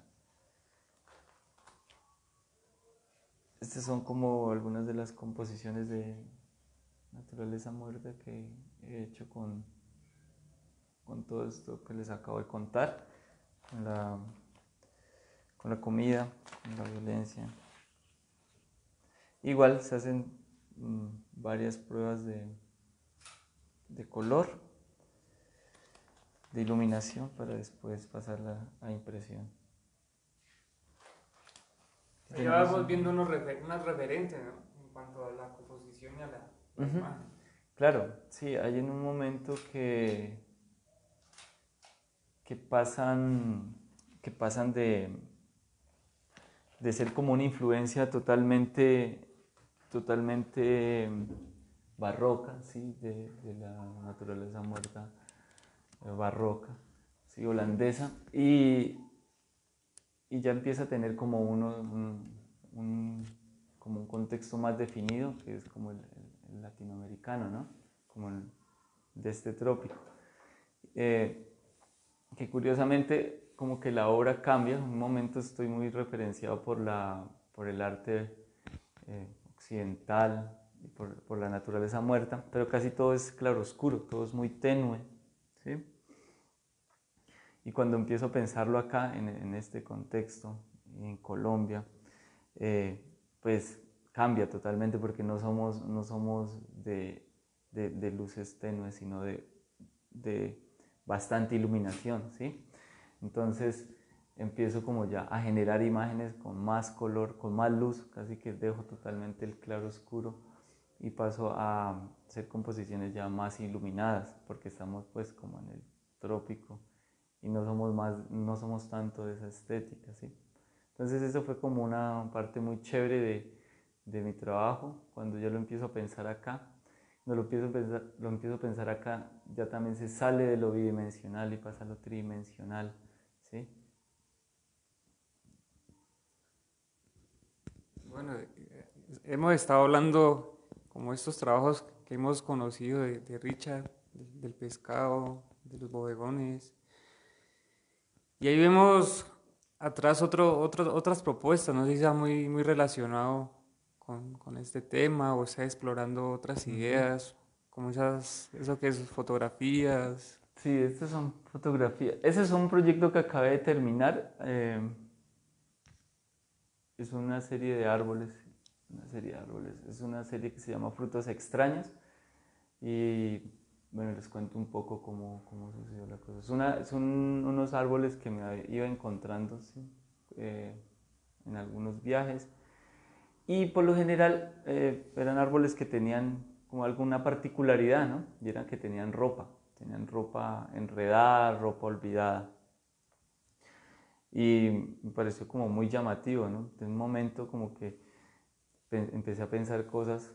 Estas son como algunas de las composiciones de naturaleza muerta que he hecho con, con todo esto que les acabo de contar, con la, con la comida, con la violencia. Igual se hacen mmm, varias pruebas de, de color, de iluminación para después pasarla a impresión. Ahí vamos viendo unos refer unas referentes, ¿no? En cuanto a la composición y a la, la uh-huh. imagen. Claro, sí, hay en un momento que, que pasan, que pasan de, de ser como una influencia totalmente, totalmente barroca, ¿sí? de, de la naturaleza muerta barroca, ¿sí? Holandesa, y, y ya empieza a tener como uno, un, un, como un contexto más definido, que es como el, el, el latinoamericano, ¿no? Como el de este trópico. Eh, que curiosamente como que la obra cambia, en un momento estoy muy referenciado por, la, por el arte eh, occidental, y por, por la naturaleza muerta, pero casi todo es claroscuro, todo es muy tenue, ¿sí? Y cuando empiezo a pensarlo acá, en, en este contexto, en Colombia, eh, pues cambia totalmente porque no somos, no somos de, de, de luces tenues, sino de, de bastante iluminación, ¿sí? Entonces empiezo como ya a generar imágenes con más color, con más luz, casi que dejo totalmente el claro oscuro y paso a hacer composiciones ya más iluminadas, porque estamos pues como en el trópico y no somos, más, no somos tanto de esa estética, ¿sí? Entonces eso fue como una parte muy chévere de, de mi trabajo, cuando yo lo empiezo a pensar acá. Cuando lo empiezo, a pensar, lo empiezo a pensar acá, ya también se sale de lo bidimensional y pasa a lo tridimensional, ¿sí? Bueno, hemos estado hablando como estos trabajos que hemos conocido de, de Richard, de- del pescado, de los bodegones. Y ahí vemos atrás otro, otro- otras propuestas, no sé si sea muy, muy relacionado con, con este tema o está explorando otras Ujú. ideas, como esas, eso que es fotografías. Sí, estas son fotografías. Ese es un proyecto que acabé de terminar. eh, es una serie de árboles. Una serie de árboles. Es una serie que se llama Frutos Extraños. Y bueno, les cuento un poco cómo, cómo sucedió la cosa. Es una, son unos árboles que me iba encontrando, ¿sí? eh, en algunos viajes. Y por lo general eh, eran árboles que tenían como alguna particularidad, ¿no? Y eran que tenían ropa, tenían ropa enredada, ropa olvidada. Y me pareció como muy llamativo, ¿no? De un momento como que empecé a pensar cosas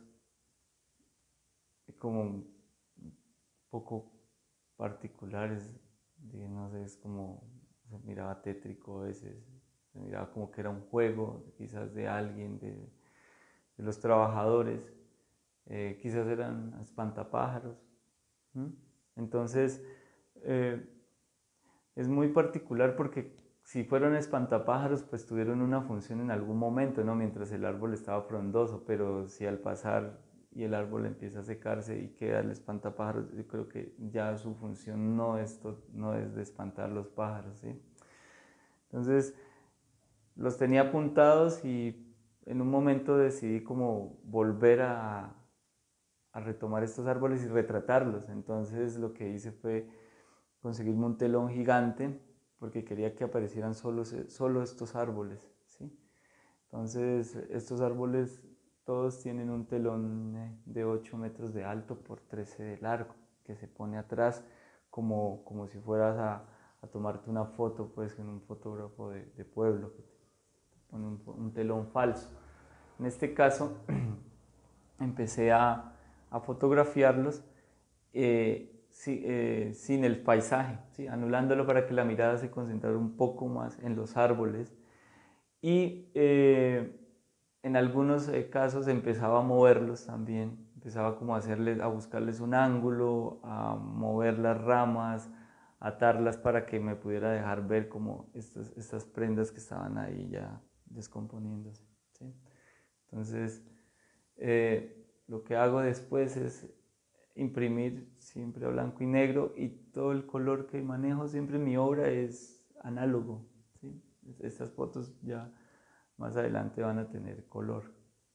como un poco particulares, no sé, es como se miraba tétrico a veces, se miraba como que era un juego quizás de alguien, de, de los trabajadores, eh, quizás eran espantapájaros. ¿Mm? Entonces, eh, es muy particular porque si fueron espantapájaros, pues tuvieron una función en algún momento, ¿no? Mientras el árbol estaba frondoso, pero si al pasar y el árbol empieza a secarse y queda el espantapájaros, yo creo que ya su función no es, no es de espantar los pájaros, ¿sí? Entonces, los tenía apuntados y en un momento decidí como volver a, a retomar estos árboles y retratarlos. Entonces lo que hice fue conseguirme un telón gigante porque quería que aparecieran solo, solo estos árboles, ¿sí? Entonces estos árboles todos tienen un telón de ocho metros de alto por trece de largo que se pone atrás como, como si fueras a, a tomarte una foto pues en un fotógrafo de, de pueblo que te pone un, un telón falso. En este caso empecé a, a fotografiarlos eh, si, eh, sin el paisaje, ¿sí? Anulándolo para que la mirada se concentrara un poco más en los árboles y eh, en algunos eh, casos empezaba a moverlos también, empezaba como a, hacerles, a buscarles un ángulo, a mover las ramas, atarlas para que me pudiera dejar ver como estas, estas prendas que estaban ahí ya descomponiéndose, ¿sí? Entonces, eh, lo que hago después es imprimir siempre a blanco y negro y todo el color que manejo siempre en mi obra es análogo, ¿sí? Estas fotos ya más adelante van a tener color.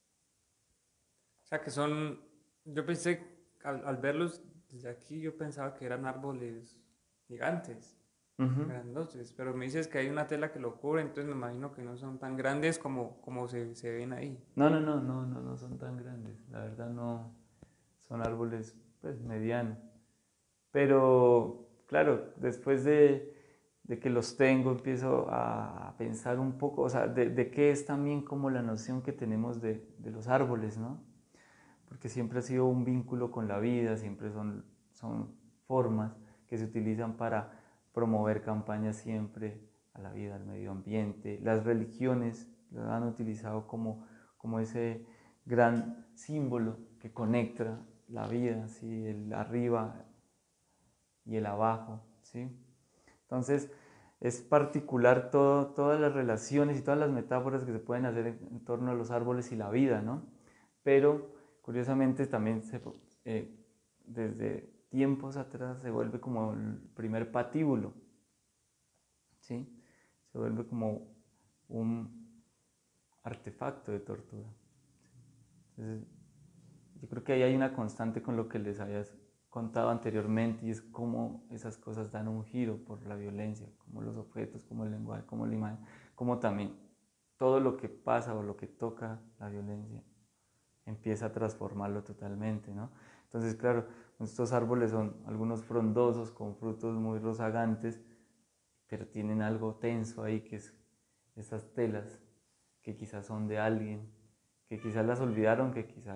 O sea, que son, yo pensé, al, al verlos desde aquí, yo pensaba que eran árboles gigantes, Uh-huh. grandotes, pero me dices que hay una tela que lo cubre, entonces me imagino que no son tan grandes como, como se, se ven ahí. No, no, no, no, no, no son tan grandes, la verdad no, son árboles pues medianos, pero claro, después de, de que los tengo empiezo a pensar un poco, o sea, de, de qué es también como la noción que tenemos de, de los árboles, ¿no? Porque siempre ha sido un vínculo con la vida, siempre son, son formas que se utilizan para promover campañas siempre a la vida, al medio ambiente. Las religiones lo han utilizado como, como ese gran símbolo que conecta la vida, ¿sí? El arriba y el abajo, ¿sí? Entonces, es particular todo, todas las relaciones y todas las metáforas que se pueden hacer en, en torno a los árboles y la vida, ¿no? Pero, curiosamente, también se, eh, desde tiempos atrás se vuelve como el primer patíbulo, ¿sí? Se vuelve como un artefacto de tortura. Entonces, yo creo que ahí hay una constante con lo que les habías contado anteriormente y es cómo esas cosas dan un giro por la violencia, como los objetos, como el lenguaje, como la imagen, como también todo lo que pasa o lo que toca la violencia empieza a transformarlo totalmente, ¿no? Entonces, claro, estos árboles son algunos frondosos con frutos muy rozagantes, pero tienen algo tenso ahí que es esas telas que quizás son de alguien, que quizás las olvidaron, que quizás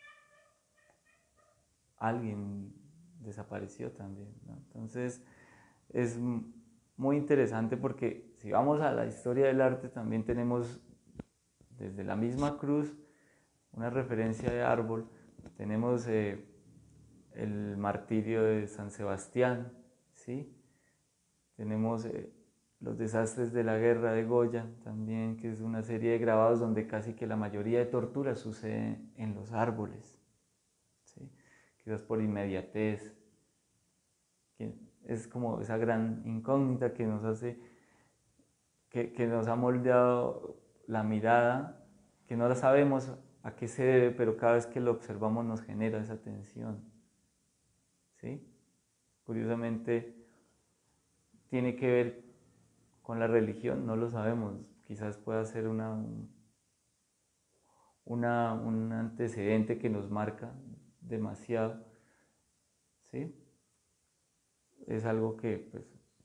alguien desapareció también, ¿no? Entonces es muy interesante porque si vamos a la historia del arte también tenemos desde la misma cruz una referencia de árbol, tenemos eh, el martirio de San Sebastián, ¿sí? Tenemos eh, los desastres de la guerra de Goya también, que es una serie de grabados donde casi que la mayoría de torturas sucede en los árboles, ¿sí? Quizás por inmediatez, que es como esa gran incógnita que nos hace, que, que nos ha moldeado la mirada, que no la sabemos a qué se debe, pero cada vez que lo observamos nos genera esa tensión, ¿sí? Curiosamente tiene que ver con la religión, no lo sabemos, quizás pueda ser una, una, un antecedente que nos marca demasiado, ¿sí? Es algo que pues,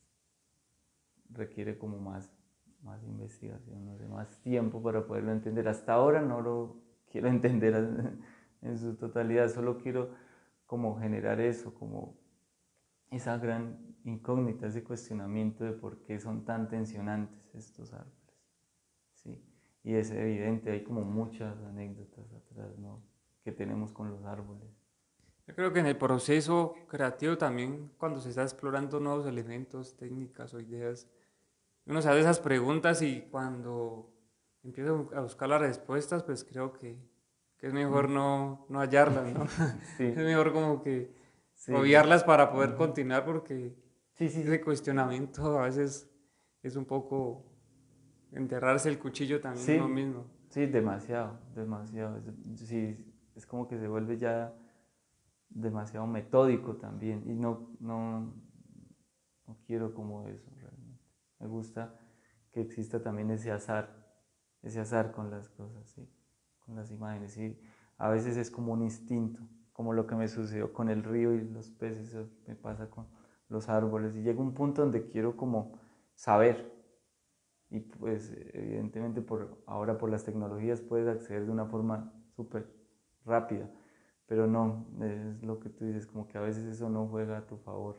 requiere como más, más investigación, no sé, más tiempo para poderlo entender. Hasta ahora no lo quiero entender en su totalidad, solo quiero como generar eso, como esa gran incógnita, ese cuestionamiento de por qué son tan tensionantes estos árboles, ¿sí? Y es evidente, hay como muchas anécdotas atrás, ¿no?, que tenemos con los árboles. Yo creo que en el proceso creativo también, cuando se está explorando nuevos elementos, técnicas o ideas, uno se hace esas preguntas y cuando empieza a buscar las respuestas, pues creo que, que es mejor no, no hallarlas, ¿no? Sí. Es mejor como que Sí. obviarlas para poder Uh-huh. continuar, porque sí, sí, ese sí. cuestionamiento a veces es un poco enterrarse el cuchillo también Sí, uno mismo. sí, demasiado, demasiado. Es, sí, es como que se vuelve ya demasiado metódico también y no, no, no quiero como eso realmente. Me gusta que exista también ese azar, ese azar con las cosas, ¿sí?, con las imágenes. Y a veces es como un instinto, como lo que me sucedió con el río y los peces, eso me pasa con los árboles. Y llega un punto donde quiero como saber. Y pues evidentemente por, ahora por las tecnologías puedes acceder de una forma súper rápida, pero no, es lo que tú dices, como que a veces eso no juega a tu favor.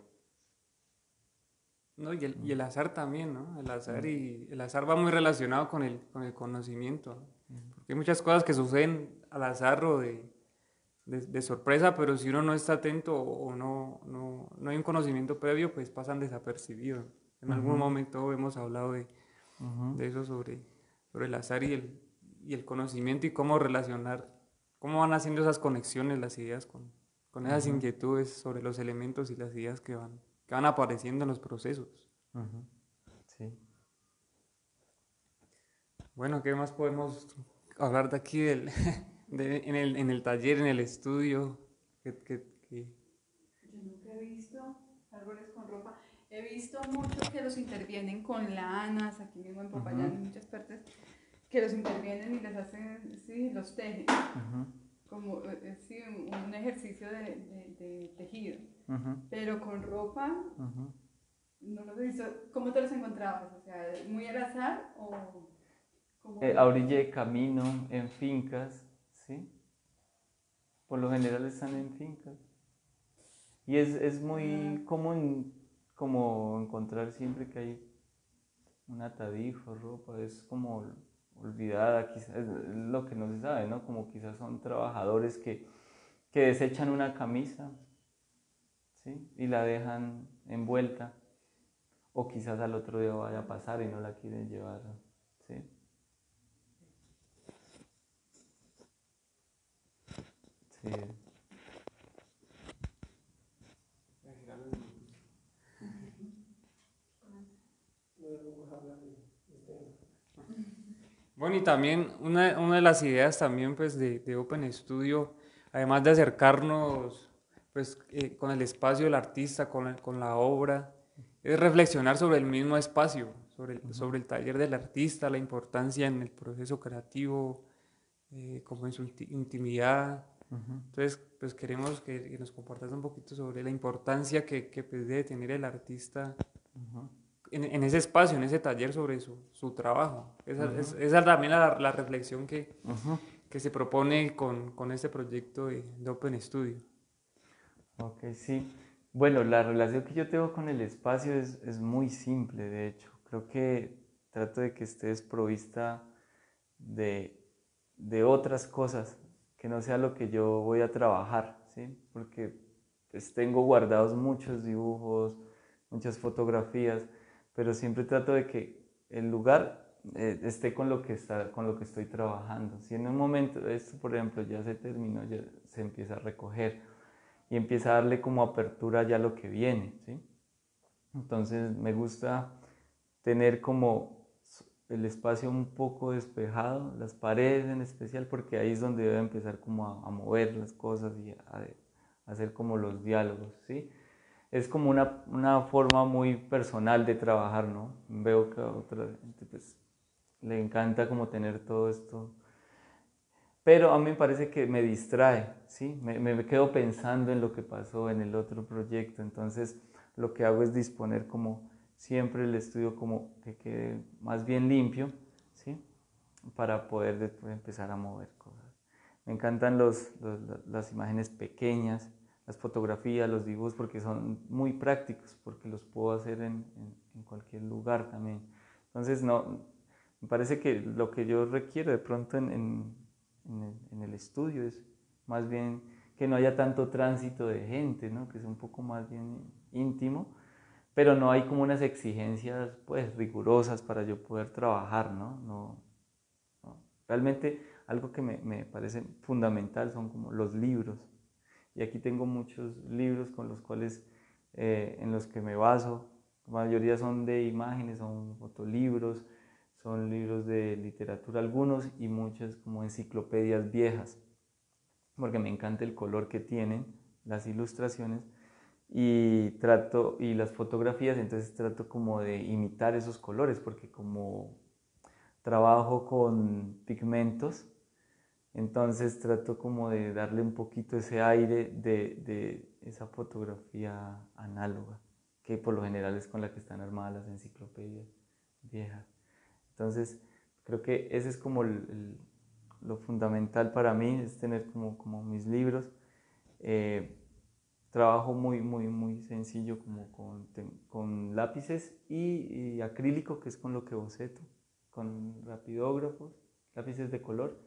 No, y, el, y el azar también, ¿no? El azar, Mm. y el azar va muy relacionado con el, con el conocimiento, ¿no? Porque hay muchas cosas que suceden al azar o de, de, de sorpresa, pero si uno no está atento o no, no, no hay un conocimiento previo, pues pasan desapercibidos. En algún Uh-huh. momento hemos hablado de, Uh-huh. de eso, sobre, sobre el azar y el, y el conocimiento y cómo relacionar, cómo van haciendo esas conexiones las ideas con, con esas Uh-huh. inquietudes sobre los elementos y las ideas que van, que van apareciendo en los procesos. Uh-huh. Sí. Bueno, ¿qué más podemos hablar de aquí del, de, en, el, en el taller, en el estudio? Que, que, que... Yo nunca he visto árboles con ropa. He visto muchos que los intervienen con lanas, aquí mismo en Popayán, en Uh-huh. muchas partes, que los intervienen y les hacen, sí, los tejen. Uh-huh. Como eh, sí, un ejercicio de, de, de tejido. Uh-huh. Pero con ropa, Uh-huh. no los he visto. ¿Cómo te los encontrabas? O sea, ¿muy al azar o...? Eh, a orilla de camino, en fincas, ¿sí? Por lo general están en fincas. Y es, es muy común como encontrar siempre que hay un atadif o ropa, es como olvidada, quizás es lo que no se sabe, ¿no? Como quizás son trabajadores que, que desechan una camisa, ¿sí?, y la dejan envuelta, o quizás al otro día vaya a pasar y no la quieren llevar, ¿sí? Sí. Bueno, y también una, una de las ideas también pues de, de Open Studio, además de acercarnos pues eh, con el espacio del artista, con, el, con la obra, es reflexionar sobre el mismo espacio, sobre el, uh-huh. sobre el taller del artista, la importancia en el proceso creativo, eh, como en su intimidad. Uh-huh. Entonces, pues queremos que, que nos compartas un poquito sobre la importancia que, que pues, debe tener el artista uh-huh. en, en ese espacio, en ese taller, sobre su, su trabajo. Esa, uh-huh. es, esa es también la, la reflexión que, uh-huh. que se propone con, con este proyecto de, de Open Studio. Ok, sí. Bueno, la relación que yo tengo con el espacio es, es muy simple, de hecho. Creo que trato de que esté desprovista de, de otras cosas, que no sea lo que yo voy a trabajar, ¿sí? Porque pues tengo guardados muchos dibujos, muchas fotografías, pero siempre trato de que el lugar eh, esté con lo que está, con lo que estoy trabajando. Si en un momento esto, por ejemplo, ya se terminó, ya se empieza a recoger y empieza a darle como apertura ya a lo que viene, ¿sí? Entonces me gusta tener como el espacio un poco despejado, las paredes en especial, porque ahí es donde debo empezar como a, a mover las cosas y a, a hacer como los diálogos, ¿sí? Es como una, una forma muy personal de trabajar, ¿no? Veo que a otra gente pues, le encanta como tener todo esto, pero a mí me parece que me distrae, ¿sí? Me, me quedo pensando en lo que pasó en el otro proyecto, entonces lo que hago es disponer como siempre el estudio como que quede más bien limpio, ¿sí? Para poder después empezar a mover cosas. Me encantan los, los, las imágenes pequeñas, las fotografías, los dibujos, porque son muy prácticos, porque los puedo hacer en, en, en cualquier lugar también. Entonces, no, me parece que lo que yo requiero de pronto en, en, en, el, en el estudio es más bien que no haya tanto tránsito de gente, ¿no? Que es un poco más bien íntimo, pero no hay como unas exigencias pues rigurosas para yo poder trabajar, ¿no? No, no. Realmente algo que me, me parece fundamental son como los libros. Y aquí tengo muchos libros con los cuales, eh, en los que me baso. La mayoría son de imágenes, son fotolibros, son libros de literatura algunos y muchas como enciclopedias viejas, porque me encanta el color que tienen las ilustraciones y trato y las fotografías, entonces trato como de imitar esos colores, porque como trabajo con pigmentos, entonces trato como de darle un poquito ese aire de, de esa fotografía análoga, que por lo general es con la que están armadas las enciclopedias viejas. Entonces creo que ese es como el, el, lo fundamental para mí, es tener como, como mis libros. Eh, trabajo muy, muy, muy sencillo como con, con lápices y, y acrílico, que es con lo que boceto, con rapidógrafos, lápices de color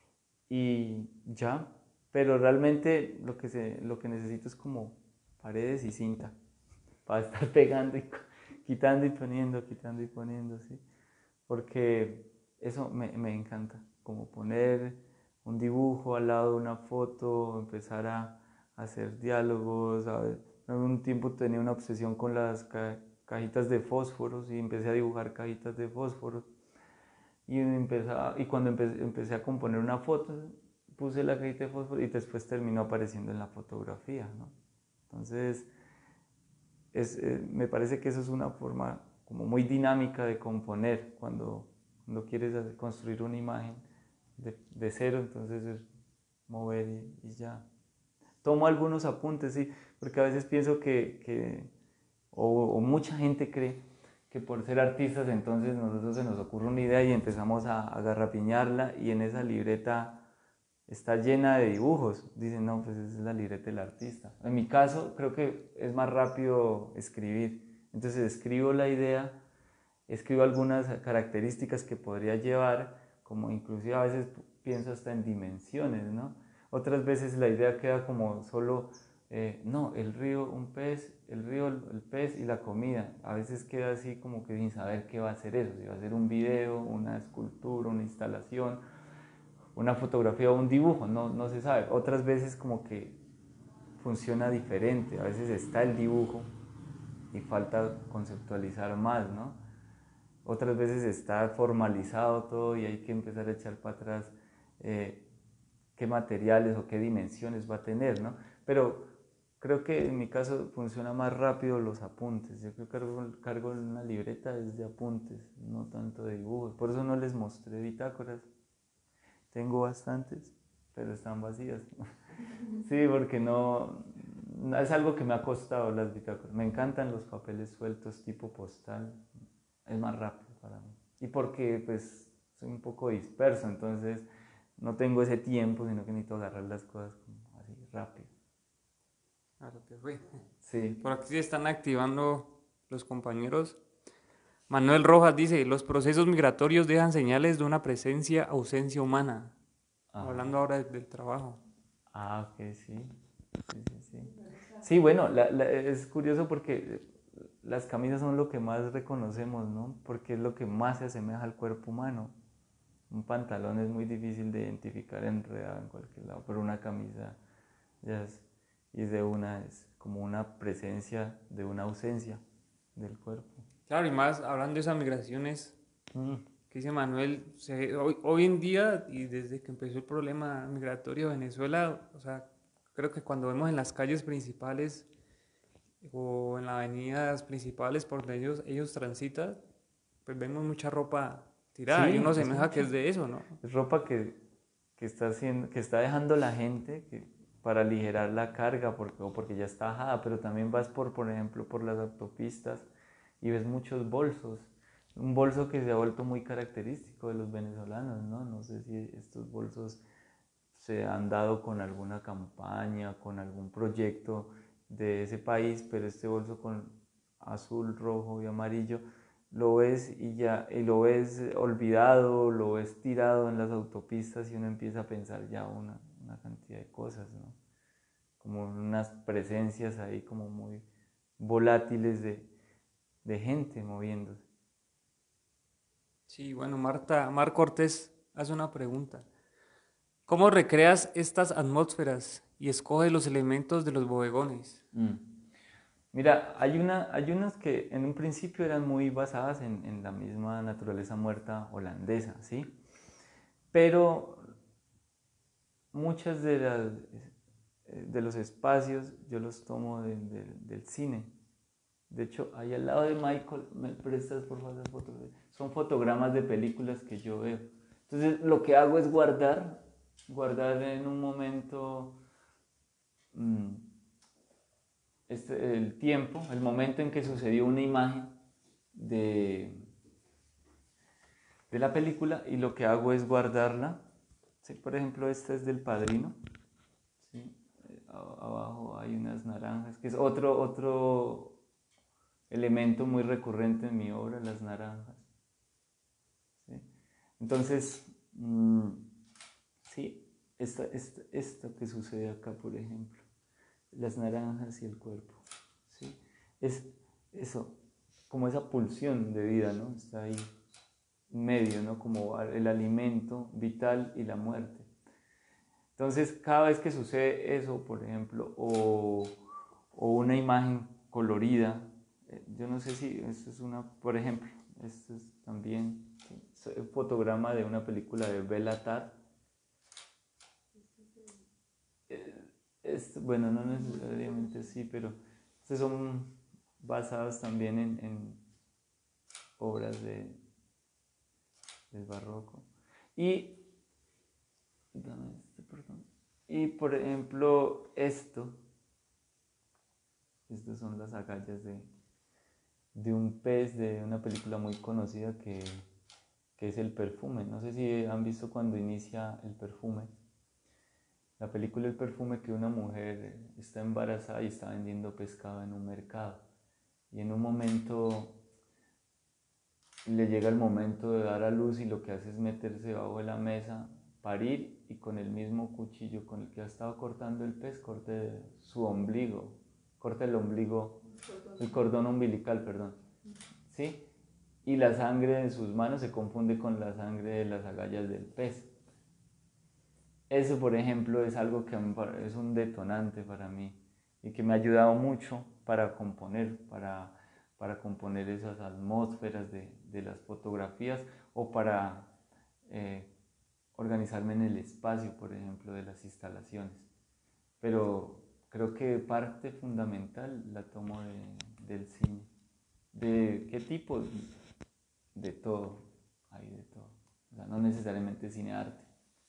y ya, pero realmente lo que, se, lo que necesito es como paredes y cinta para estar pegando y quitando y poniendo, quitando y poniendo, ¿sí? Porque eso me, me encanta, como poner un dibujo al lado de una foto, empezar a, a hacer diálogos. A ver, un tiempo tenía una obsesión con las ca cajitas de fósforos y empecé a dibujar cajitas de fósforos. Y, empezaba, y cuando empecé, empecé a componer una foto, puse la cajita de fósforo y después terminó apareciendo en la fotografía, ¿no? Entonces, es, eh, me parece que eso es una forma como muy dinámica de componer cuando, cuando quieres hacer, construir una imagen de, de cero, entonces es mover y, y ya. Tomo algunos apuntes, sí, porque a veces pienso que, que o, o mucha gente cree que por ser artistas entonces nosotros se nos ocurre una idea y empezamos a, a garrapiñarla y en esa libreta está llena de dibujos. Dicen, no, pues esa es la libreta del artista. En mi caso creo que es más rápido escribir. Entonces escribo la idea, escribo algunas características que podría llevar, como inclusive a veces pienso hasta en dimensiones, ¿no? Otras veces la idea queda como solo, eh, no, el río, un pez, el río, el pez y la comida. A veces queda así como que sin saber qué va a ser eso, si va a ser un video, una escultura, una instalación, una fotografía o un dibujo, no, no se sabe. Otras veces como que funciona diferente, a veces está el dibujo y falta conceptualizar más, ¿no? Otras veces está formalizado todo y hay que empezar a echar para atrás eh, qué materiales o qué dimensiones va a tener, ¿no? Pero creo que en mi caso funciona más rápido los apuntes. Yo creo que cargo, cargo una libreta es de apuntes, no tanto de dibujos. Por eso no les mostré bitácoras. Tengo bastantes, pero están vacías. Sí, porque no, es algo que me ha costado las bitácoras. Me encantan los papeles sueltos tipo postal. Es más rápido para mí. Y porque pues soy un poco disperso, entonces no tengo ese tiempo, sino que necesito agarrar las cosas como así rápido. Claro que fue. Sí. Por aquí se están activando los compañeros. Manuel Rojas dice, los procesos migratorios dejan señales de una presencia, ausencia humana. Ajá. Hablando ahora del trabajo. Ah, ok, sí. Sí, sí, sí. Sí, bueno, la- la- es curioso porque las camisas son lo que más reconocemos, ¿no? Porque es lo que más se asemeja al cuerpo humano. Un pantalón es muy difícil de identificar enredado en cualquier lado, pero una camisa ya es, y de una es como una presencia de una ausencia del cuerpo. Claro, y más hablando de esas migraciones, Mm. que dice Manuel, se- hoy, hoy en día y desde que empezó el problema migratorio de Venezuela, o sea, creo que cuando vemos en las calles principales o en las avenidas principales por donde ellos, ellos transitan, pues vemos mucha ropa tirada y Sí, uno se es asemeja que mucho. es de eso, ¿no? Es ropa que, que está haciendo, que está dejando la gente que, para aligerar la carga porque, o porque ya está bajada, pero también vas por, por ejemplo, por las autopistas y ves muchos bolsos. Un bolso que se ha vuelto muy característico de los venezolanos, ¿no? No sé si estos bolsos se han dado con alguna campaña, con algún proyecto de ese país, pero este bolso con azul, rojo y amarillo lo ves y ya y lo ves olvidado, lo ves tirado en las autopistas y uno empieza a pensar ya una, una cantidad de cosas, ¿no? Como unas presencias ahí como muy volátiles de, de gente moviéndose. Sí, bueno, Marta, Mar Cortés hace una pregunta. ¿Cómo recreas estas atmósferas y escoges los elementos de los bodegones? Mm. Mira, hay, una, hay unas que en un principio eran muy basadas en, en la misma naturaleza muerta holandesa, ¿sí? Pero muchas de, las, de los espacios yo los tomo de, de, del cine. De hecho, ahí al lado de Michael, ¿me prestas por favor las fotos? Son fotogramas de películas que yo veo. Entonces, lo que hago es guardar, guardar en un momento mmm, este, el tiempo, el momento en que sucedió una imagen de, de la película y lo que hago es guardarla. ¿Sí? Por ejemplo, esta es del Padrino. ¿Sí? Abajo hay unas naranjas, que es otro, otro elemento muy recurrente en mi obra, las naranjas. ¿Sí? Entonces, mmm, sí, esta, esta, esto que sucede acá, por ejemplo, las naranjas y el cuerpo, ¿sí? Es eso, como esa pulsión de vida, ¿no? Está ahí en medio, ¿no? Como el alimento vital y la muerte. Entonces, cada vez que sucede eso, por ejemplo, o, o una imagen colorida, eh, yo no sé si esto es una, por ejemplo, esto es también ¿sí? Un fotograma de una película de Béla Tarr. Es, bueno, no necesariamente sí, pero estos son basados también en, en obras de, del barroco. Y, dame este, perdón. Y por ejemplo, esto, estas son las agallas de, de un pez de una película muy conocida que, que es El Perfume. No sé si han visto cuando inicia El Perfume. La película El Perfume, que una mujer está embarazada y está vendiendo pescado en un mercado. Y en un momento le llega el momento de dar a luz y lo que hace es meterse debajo de la mesa, parir y con el mismo cuchillo con el que ha estado cortando el pez, corte su ombligo, corta el ombligo, el cordón umbilical, perdón. ¿Sí? Y la sangre de sus manos se confunde con la sangre de las agallas del pez. Eso, por ejemplo, es algo que es un detonante para mí y que me ha ayudado mucho para componer, para, para componer esas atmósferas de, de las fotografías o para eh, organizarme en el espacio, por ejemplo, de las instalaciones. Pero creo que parte fundamental la tomo de, del cine. ¿De qué tipo? De todo, hay de todo. O sea, no necesariamente cine-arte.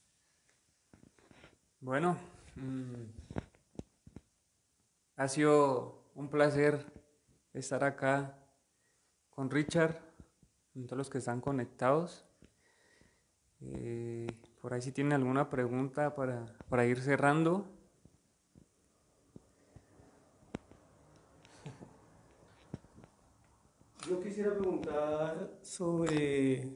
Bueno, mmm, ha sido un placer estar acá con Richard, con todos los que están conectados. Eh, por ahí si tienen alguna pregunta para, para ir cerrando. Yo quisiera preguntar sobre,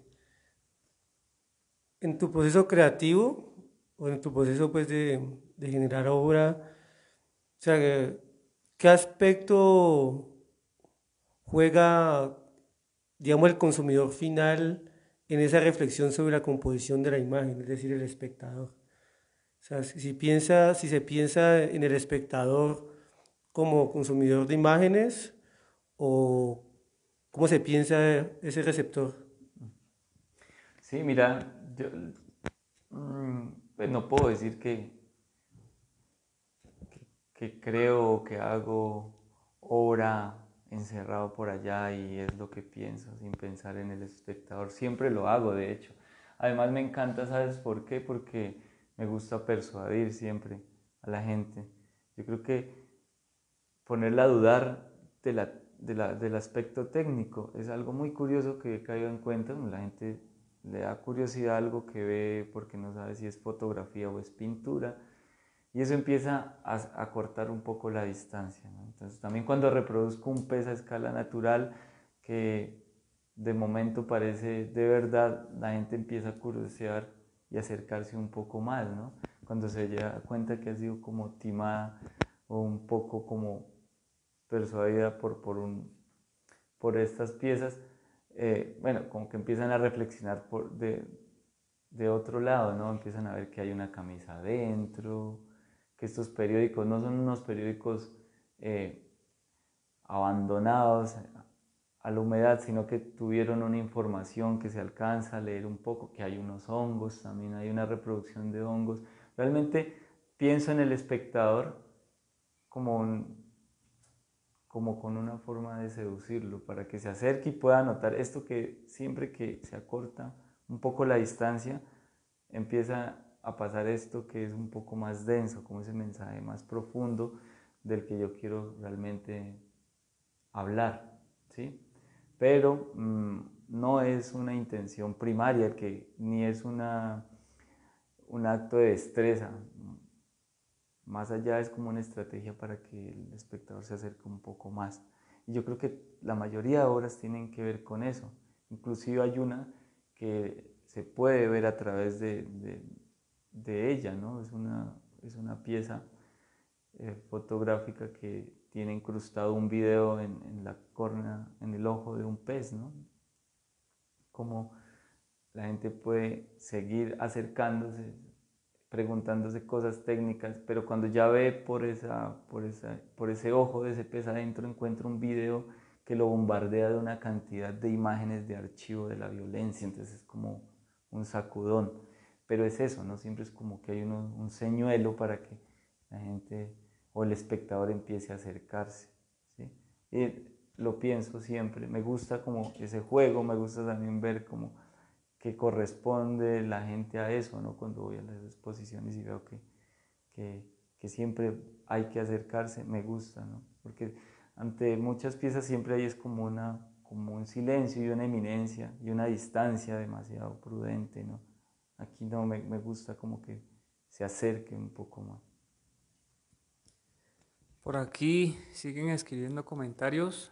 en tu proceso creativo o en tu proceso pues de, de generar obra, o sea, ¿qué aspecto juega, digamos, el consumidor final en esa reflexión sobre la composición de la imagen, es decir, el espectador? O sea, si, si piensa, si se piensa en el espectador como consumidor de imágenes o cómo se piensa ese receptor. Sí, mira, yo mm, pues no puedo decir que, que, que creo o que hago obra encerrado por allá y es lo que pienso sin pensar en el espectador. Siempre lo hago, de hecho. Además me encanta, ¿sabes por qué? Porque me gusta persuadir siempre a la gente. Yo creo que ponerla a dudar de la, de la, del aspecto técnico es algo muy curioso que he caído en cuenta. La gente le da curiosidad a algo que ve porque no sabe si es fotografía o es pintura y eso empieza a, a cortar un poco la distancia, ¿no? Entonces también cuando reproduzco un pez a escala natural que de momento parece de verdad, la gente empieza a curiosear y acercarse un poco más, ¿no? Cuando se da cuenta que ha sido como timada o un poco como persuadida por, por, un, por estas piezas, eh, bueno, como que empiezan a reflexionar por, de, de otro lado, ¿no? Empiezan a ver que hay una camisa adentro, que estos periódicos no son unos periódicos eh, abandonados a la humedad, sino que tuvieron una información que se alcanza a leer un poco, que hay unos hongos, también hay una reproducción de hongos. Realmente pienso en el espectador como, un, como con una forma de seducirlo, para que se acerque y pueda notar esto que siempre que se acorta un poco la distancia, empieza a pasar esto que es un poco más denso, como ese mensaje más profundo del que yo quiero realmente hablar, ¿sí? Pero mmm, no es una intención primaria, que ni es una, un acto de destreza. Más allá es como una estrategia para que el espectador se acerque un poco más. Y yo creo que la mayoría de obras tienen que ver con eso. Inclusive hay una que se puede ver a través de, de, de ella, ¿no? Es una, es una pieza eh, fotográfica que tiene incrustado un video en, en la córnea, en el ojo de un pez, ¿no? Como la gente puede seguir acercándose, preguntándose cosas técnicas, pero cuando ya ve por, esa, por, esa, por ese ojo de ese pez adentro, encuentra un video que lo bombardea de una cantidad de imágenes de archivo de la violencia, entonces es como un sacudón. Pero es eso, ¿no? Siempre es como que hay uno, un señuelo para que la gente o el espectador empiece a acercarse, ¿sí? Y lo pienso siempre, me gusta como ese juego, me gusta también ver como que corresponde la gente a eso, ¿no? Cuando voy a las exposiciones y veo que, que, que siempre hay que acercarse, me gusta, ¿no? Porque ante muchas piezas siempre hay es como, una, como un silencio y una eminencia y una distancia demasiado prudente, ¿no? Aquí no, me, me gusta como que se acerque un poco más. Por aquí siguen escribiendo comentarios.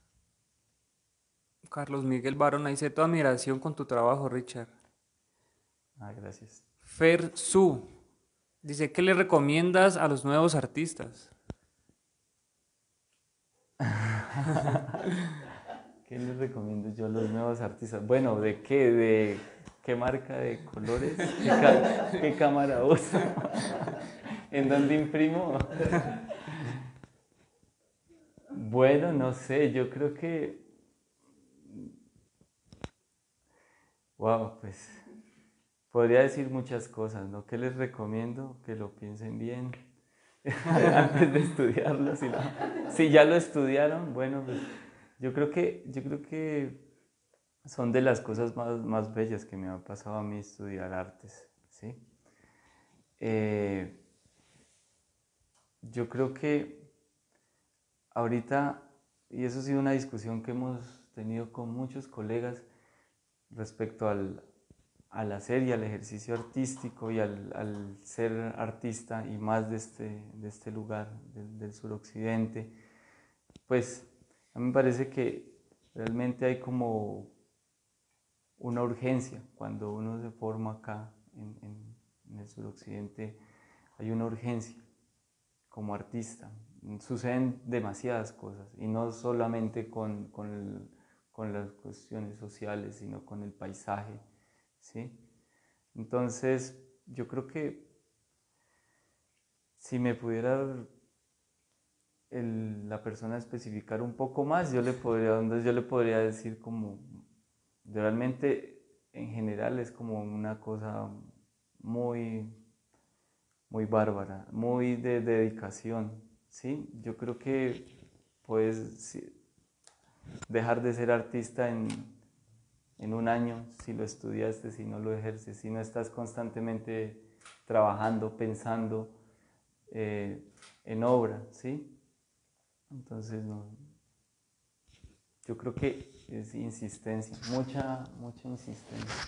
Carlos Miguel Barón dice: toda admiración con tu trabajo, Richard. Ah, gracias. Fer Su dice: ¿qué le recomiendas a los nuevos artistas? ¿Qué les recomiendo yo a los nuevos artistas? Bueno, ¿de qué? ¿De qué marca de colores? ¿Qué, ca qué cámara uso? ¿En dónde imprimo? Bueno, no sé, yo creo que... Wow, pues podría decir muchas cosas, ¿no? ¿Qué les recomiendo? Que lo piensen bien antes de estudiarlo. Si, no, si ya lo estudiaron, bueno, pues yo creo que, yo creo que son de las cosas más, más bellas que me ha pasado a mí estudiar artes, ¿sí? Eh, yo creo que ahorita, y eso ha sido una discusión que hemos tenido con muchos colegas respecto al, al hacer y al ejercicio artístico y al, al ser artista y más de este, de este lugar, del, del suroccidente, pues a mí me parece que realmente hay como una urgencia cuando uno se forma acá en, en, en el suroccidente, hay una urgencia como artista suceden demasiadas cosas y no solamente con, con, el, con las cuestiones sociales, sino con el paisaje, ¿sí? Entonces, yo creo que si me pudiera el, la persona especificar un poco más, yo le podría, entonces yo le podría decir como, realmente en general es como una cosa muy, muy bárbara, muy de dedicación, ¿sí? Yo creo que puedes dejar de ser artista en, en un año si lo estudiaste, si no lo ejerces, si no estás constantemente trabajando, pensando eh, en obra, ¿sí? Entonces, no, yo creo que es insistencia, mucha, mucha insistencia.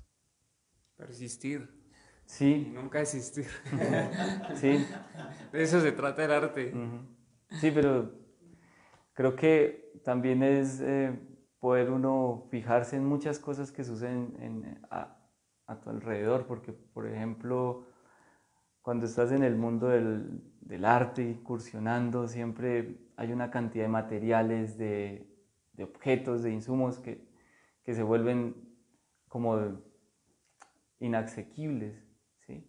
Persistir. Sí. Y nunca desistir. Sí. De eso se trata el arte. Uh-huh. Sí, pero creo que también es eh, poder uno fijarse en muchas cosas que suceden en, a, a tu alrededor, porque, por ejemplo, cuando estás en el mundo del, del arte, incursionando, siempre hay una cantidad de materiales, de, de objetos, de insumos que, que se vuelven como inasequibles, ¿sí?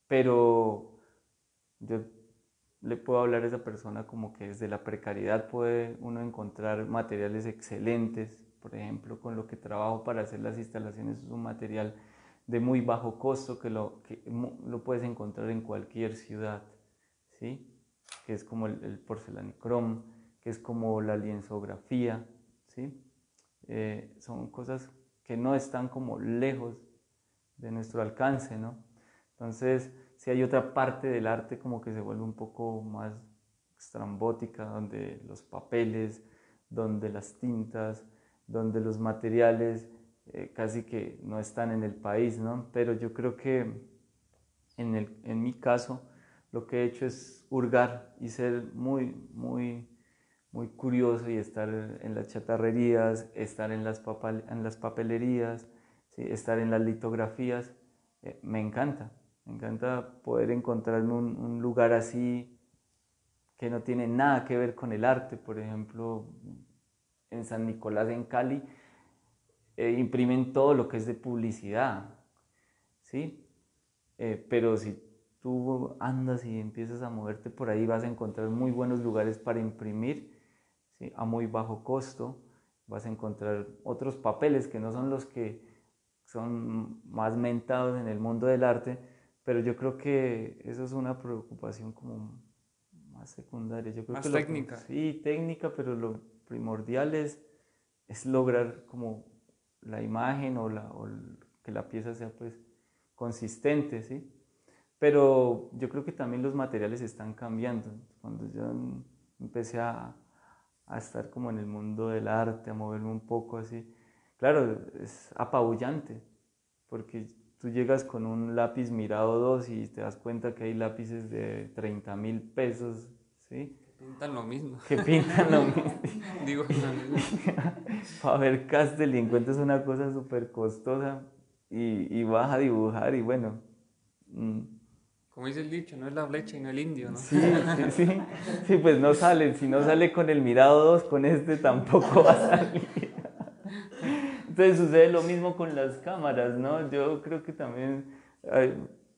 Pero yo le puedo hablar a esa persona como que desde la precariedad puede uno encontrar materiales excelentes. Por ejemplo, con lo que trabajo para hacer las instalaciones es un material de muy bajo costo que lo, que lo puedes encontrar en cualquier ciudad, ¿sí? Que es como el, el porcelanicrón, que es como la lienzografía, ¿sí? Eh, son cosas que no están como lejos de nuestro alcance, ¿no? Entonces, si hay otra parte del arte como que se vuelve un poco más estrambótica, donde los papeles, donde las tintas, donde los materiales eh, casi que no están en el país, ¿no? Pero yo creo que en, el, en mi caso lo que he hecho es hurgar y ser muy, muy, muy curioso y estar en las chatarrerías, estar en las, papal, en las papelerías, ¿sí? Estar en las litografías. Eh, me encanta. Me encanta poder encontrarme un, un lugar así que no tiene nada que ver con el arte. Por ejemplo, en San Nicolás, en Cali, eh, imprimen todo lo que es de publicidad, ¿sí? Eh, pero si tú andas y empiezas a moverte por ahí, vas a encontrar muy buenos lugares para imprimir, ¿sí? A muy bajo costo. Vas a encontrar otros papeles que no son los que son más mentados en el mundo del arte, pero yo creo que eso es una preocupación como más secundaria. Yo creo Más que técnica. Lo, sí, técnica, pero lo primordial es, es lograr como la imagen o, la, o que la pieza sea pues consistente, ¿sí? Pero yo creo que también los materiales están cambiando. Cuando yo empecé a, a estar como en el mundo del arte, a moverme un poco así, claro, es apabullante, porque tú llegas con un lápiz Mirado dos y te das cuenta que hay lápices de treinta mil pesos, ¿sí? Que pintan lo mismo. Que pintan lo mismo. Digo, Faber-Castell y encuentras una cosa súper costosa y, y vas a dibujar y bueno. Mmm, como dice el dicho, no es la flecha y no el indio, ¿no? Sí, sí, sí, sí, pues no sale, si no sale con el Mirado dos, con este tampoco va a salir. Entonces sucede lo mismo con las cámaras, ¿no? Yo creo que también ay,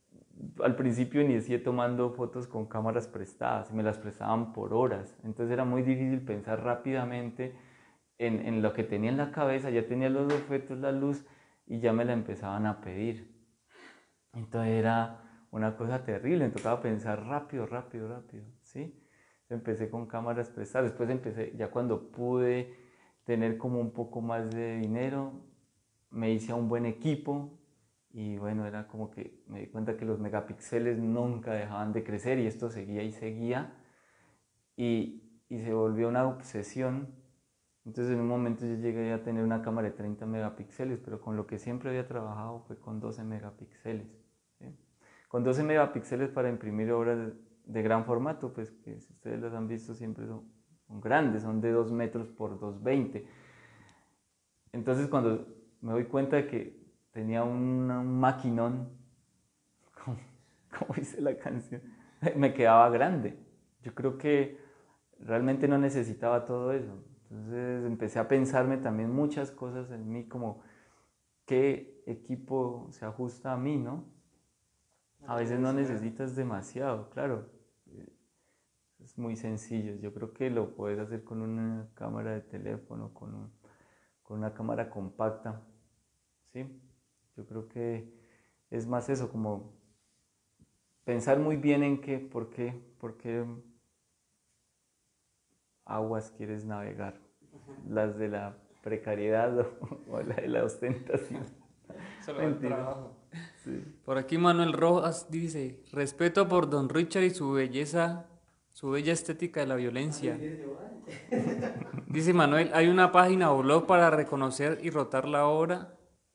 al principio inicié tomando fotos con cámaras prestadas y me las prestaban por horas, entonces era muy difícil pensar rápidamente en, en lo que tenía en la cabeza, ya tenía los objetos, la luz y ya me la empezaban a pedir. Entonces era una cosa terrible, me tocaba pensar rápido, rápido, rápido, ¿sí? Empecé con cámaras prestadas, después empecé, ya cuando pude tener como un poco más de dinero, me hice a un buen equipo y bueno, era como que me di cuenta que los megapíxeles nunca dejaban de crecer y esto seguía y seguía y, y se volvió una obsesión. Entonces en un momento yo llegué a tener una cámara de treinta megapíxeles, pero con lo que siempre había trabajado fue con doce megapíxeles. ¿Sí? Con doce megapíxeles para imprimir obras de, de gran formato, pues que si ustedes las han visto siempre son, son grandes, son de dos metros por dos veinte. Entonces cuando me doy cuenta de que tenía un, un maquinón, como, como dice la canción, me quedaba grande. Yo creo que realmente no necesitaba todo eso. Entonces empecé a pensarme también muchas cosas en mí, como qué equipo se ajusta a mí, ¿no? A veces no necesitas demasiado, claro. Es muy sencillo. Yo creo que lo puedes hacer con una cámara de teléfono, con, un, con una cámara compacta, ¿sí? Yo creo que es más eso, como pensar muy bien en qué, por qué, por qué aguas quieres navegar. Las de la precariedad o, o la de la ostentación. Solo el Mentira. trabajo. Sí. Por aquí Manuel Rojas dice, respeto por Don Richard y su belleza, su bella estética de la violencia. Dice Manuel, ¿hay una página o blog para reconocer y rotar la obra?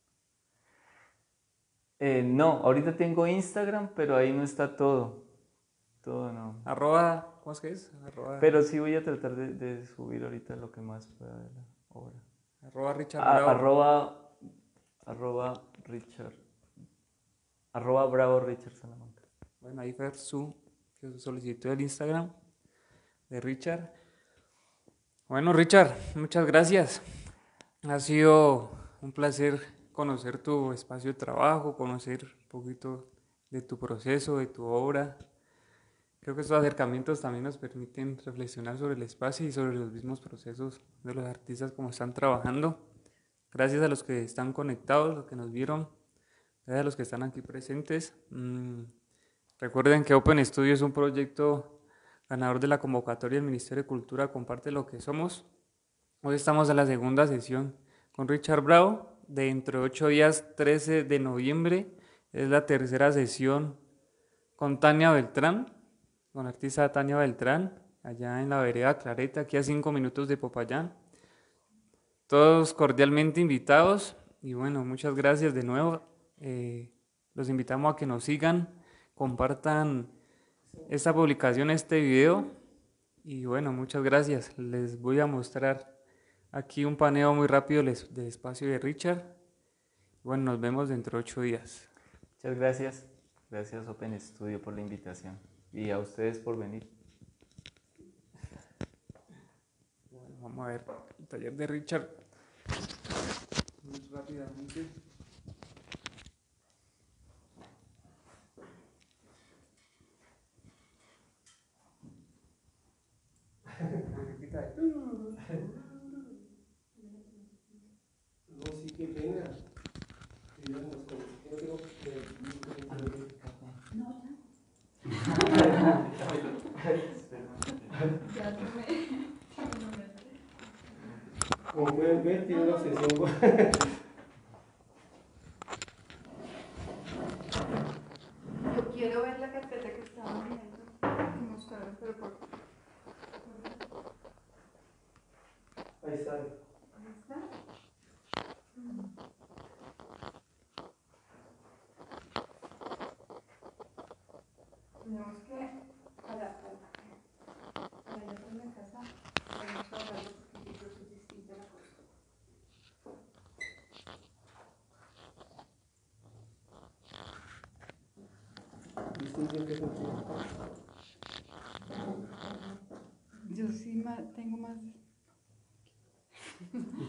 Eh, no, ahorita tengo Instagram, pero ahí no está todo. Todo no. Arroba, ¿cómo es que es? Arroba, Pero sí voy a tratar de, de subir ahorita lo que más pueda de la obra. arroba Richard A- Bravo. arroba, arroba Richard. Arroba Bravo Richard Salamanca. Bueno, ahí fue su, su solicitud del Instagram de Richard. Bueno, Richard, muchas gracias. Ha sido un placer conocer tu espacio de trabajo, conocer un poquito de tu proceso, de tu obra. Creo que estos acercamientos también nos permiten reflexionar sobre el espacio y sobre los mismos procesos de los artistas como están trabajando. Gracias a los que están conectados, los que nos vieron, gracias a los que están aquí presentes. Mm, recuerden que Open Studio es un proyecto ganador de la convocatoria del Ministerio de Cultura Comparte lo que somos. Hoy estamos en la segunda sesión con Richard Bravo. Dentro de ocho días, trece de noviembre, es la tercera sesión con Tania Beltrán, con la artista Tania Beltrán, allá en la vereda Clareta, aquí a cinco minutos de Popayán. Todos cordialmente invitados y bueno, muchas gracias de nuevo. Eh, los invitamos a que nos sigan, compartan esta publicación, este video y bueno, muchas gracias. Les voy a mostrar aquí un paneo muy rápido del espacio de Richard. Bueno, nos vemos dentro de ocho días. Muchas gracias. Gracias Open Studio por la invitación. Y a ustedes por venir. Bueno, vamos a ver el taller de Richard. Muy rápidamente. No, sí, qué pena. Digamos, como que no tengo que- Ya tomé. Como pueden ver, tiene una obsesión con- Yo quiero ver la carpeta que estaba viendo y mostrarla, pero por. Ahí está. Ahí está. Tenemos que, para, para, para ir a la casa, tenemos que hablar porque yo creo que es distinta la cosa. Distinto en qué sentido. Yo sí ma- tengo más.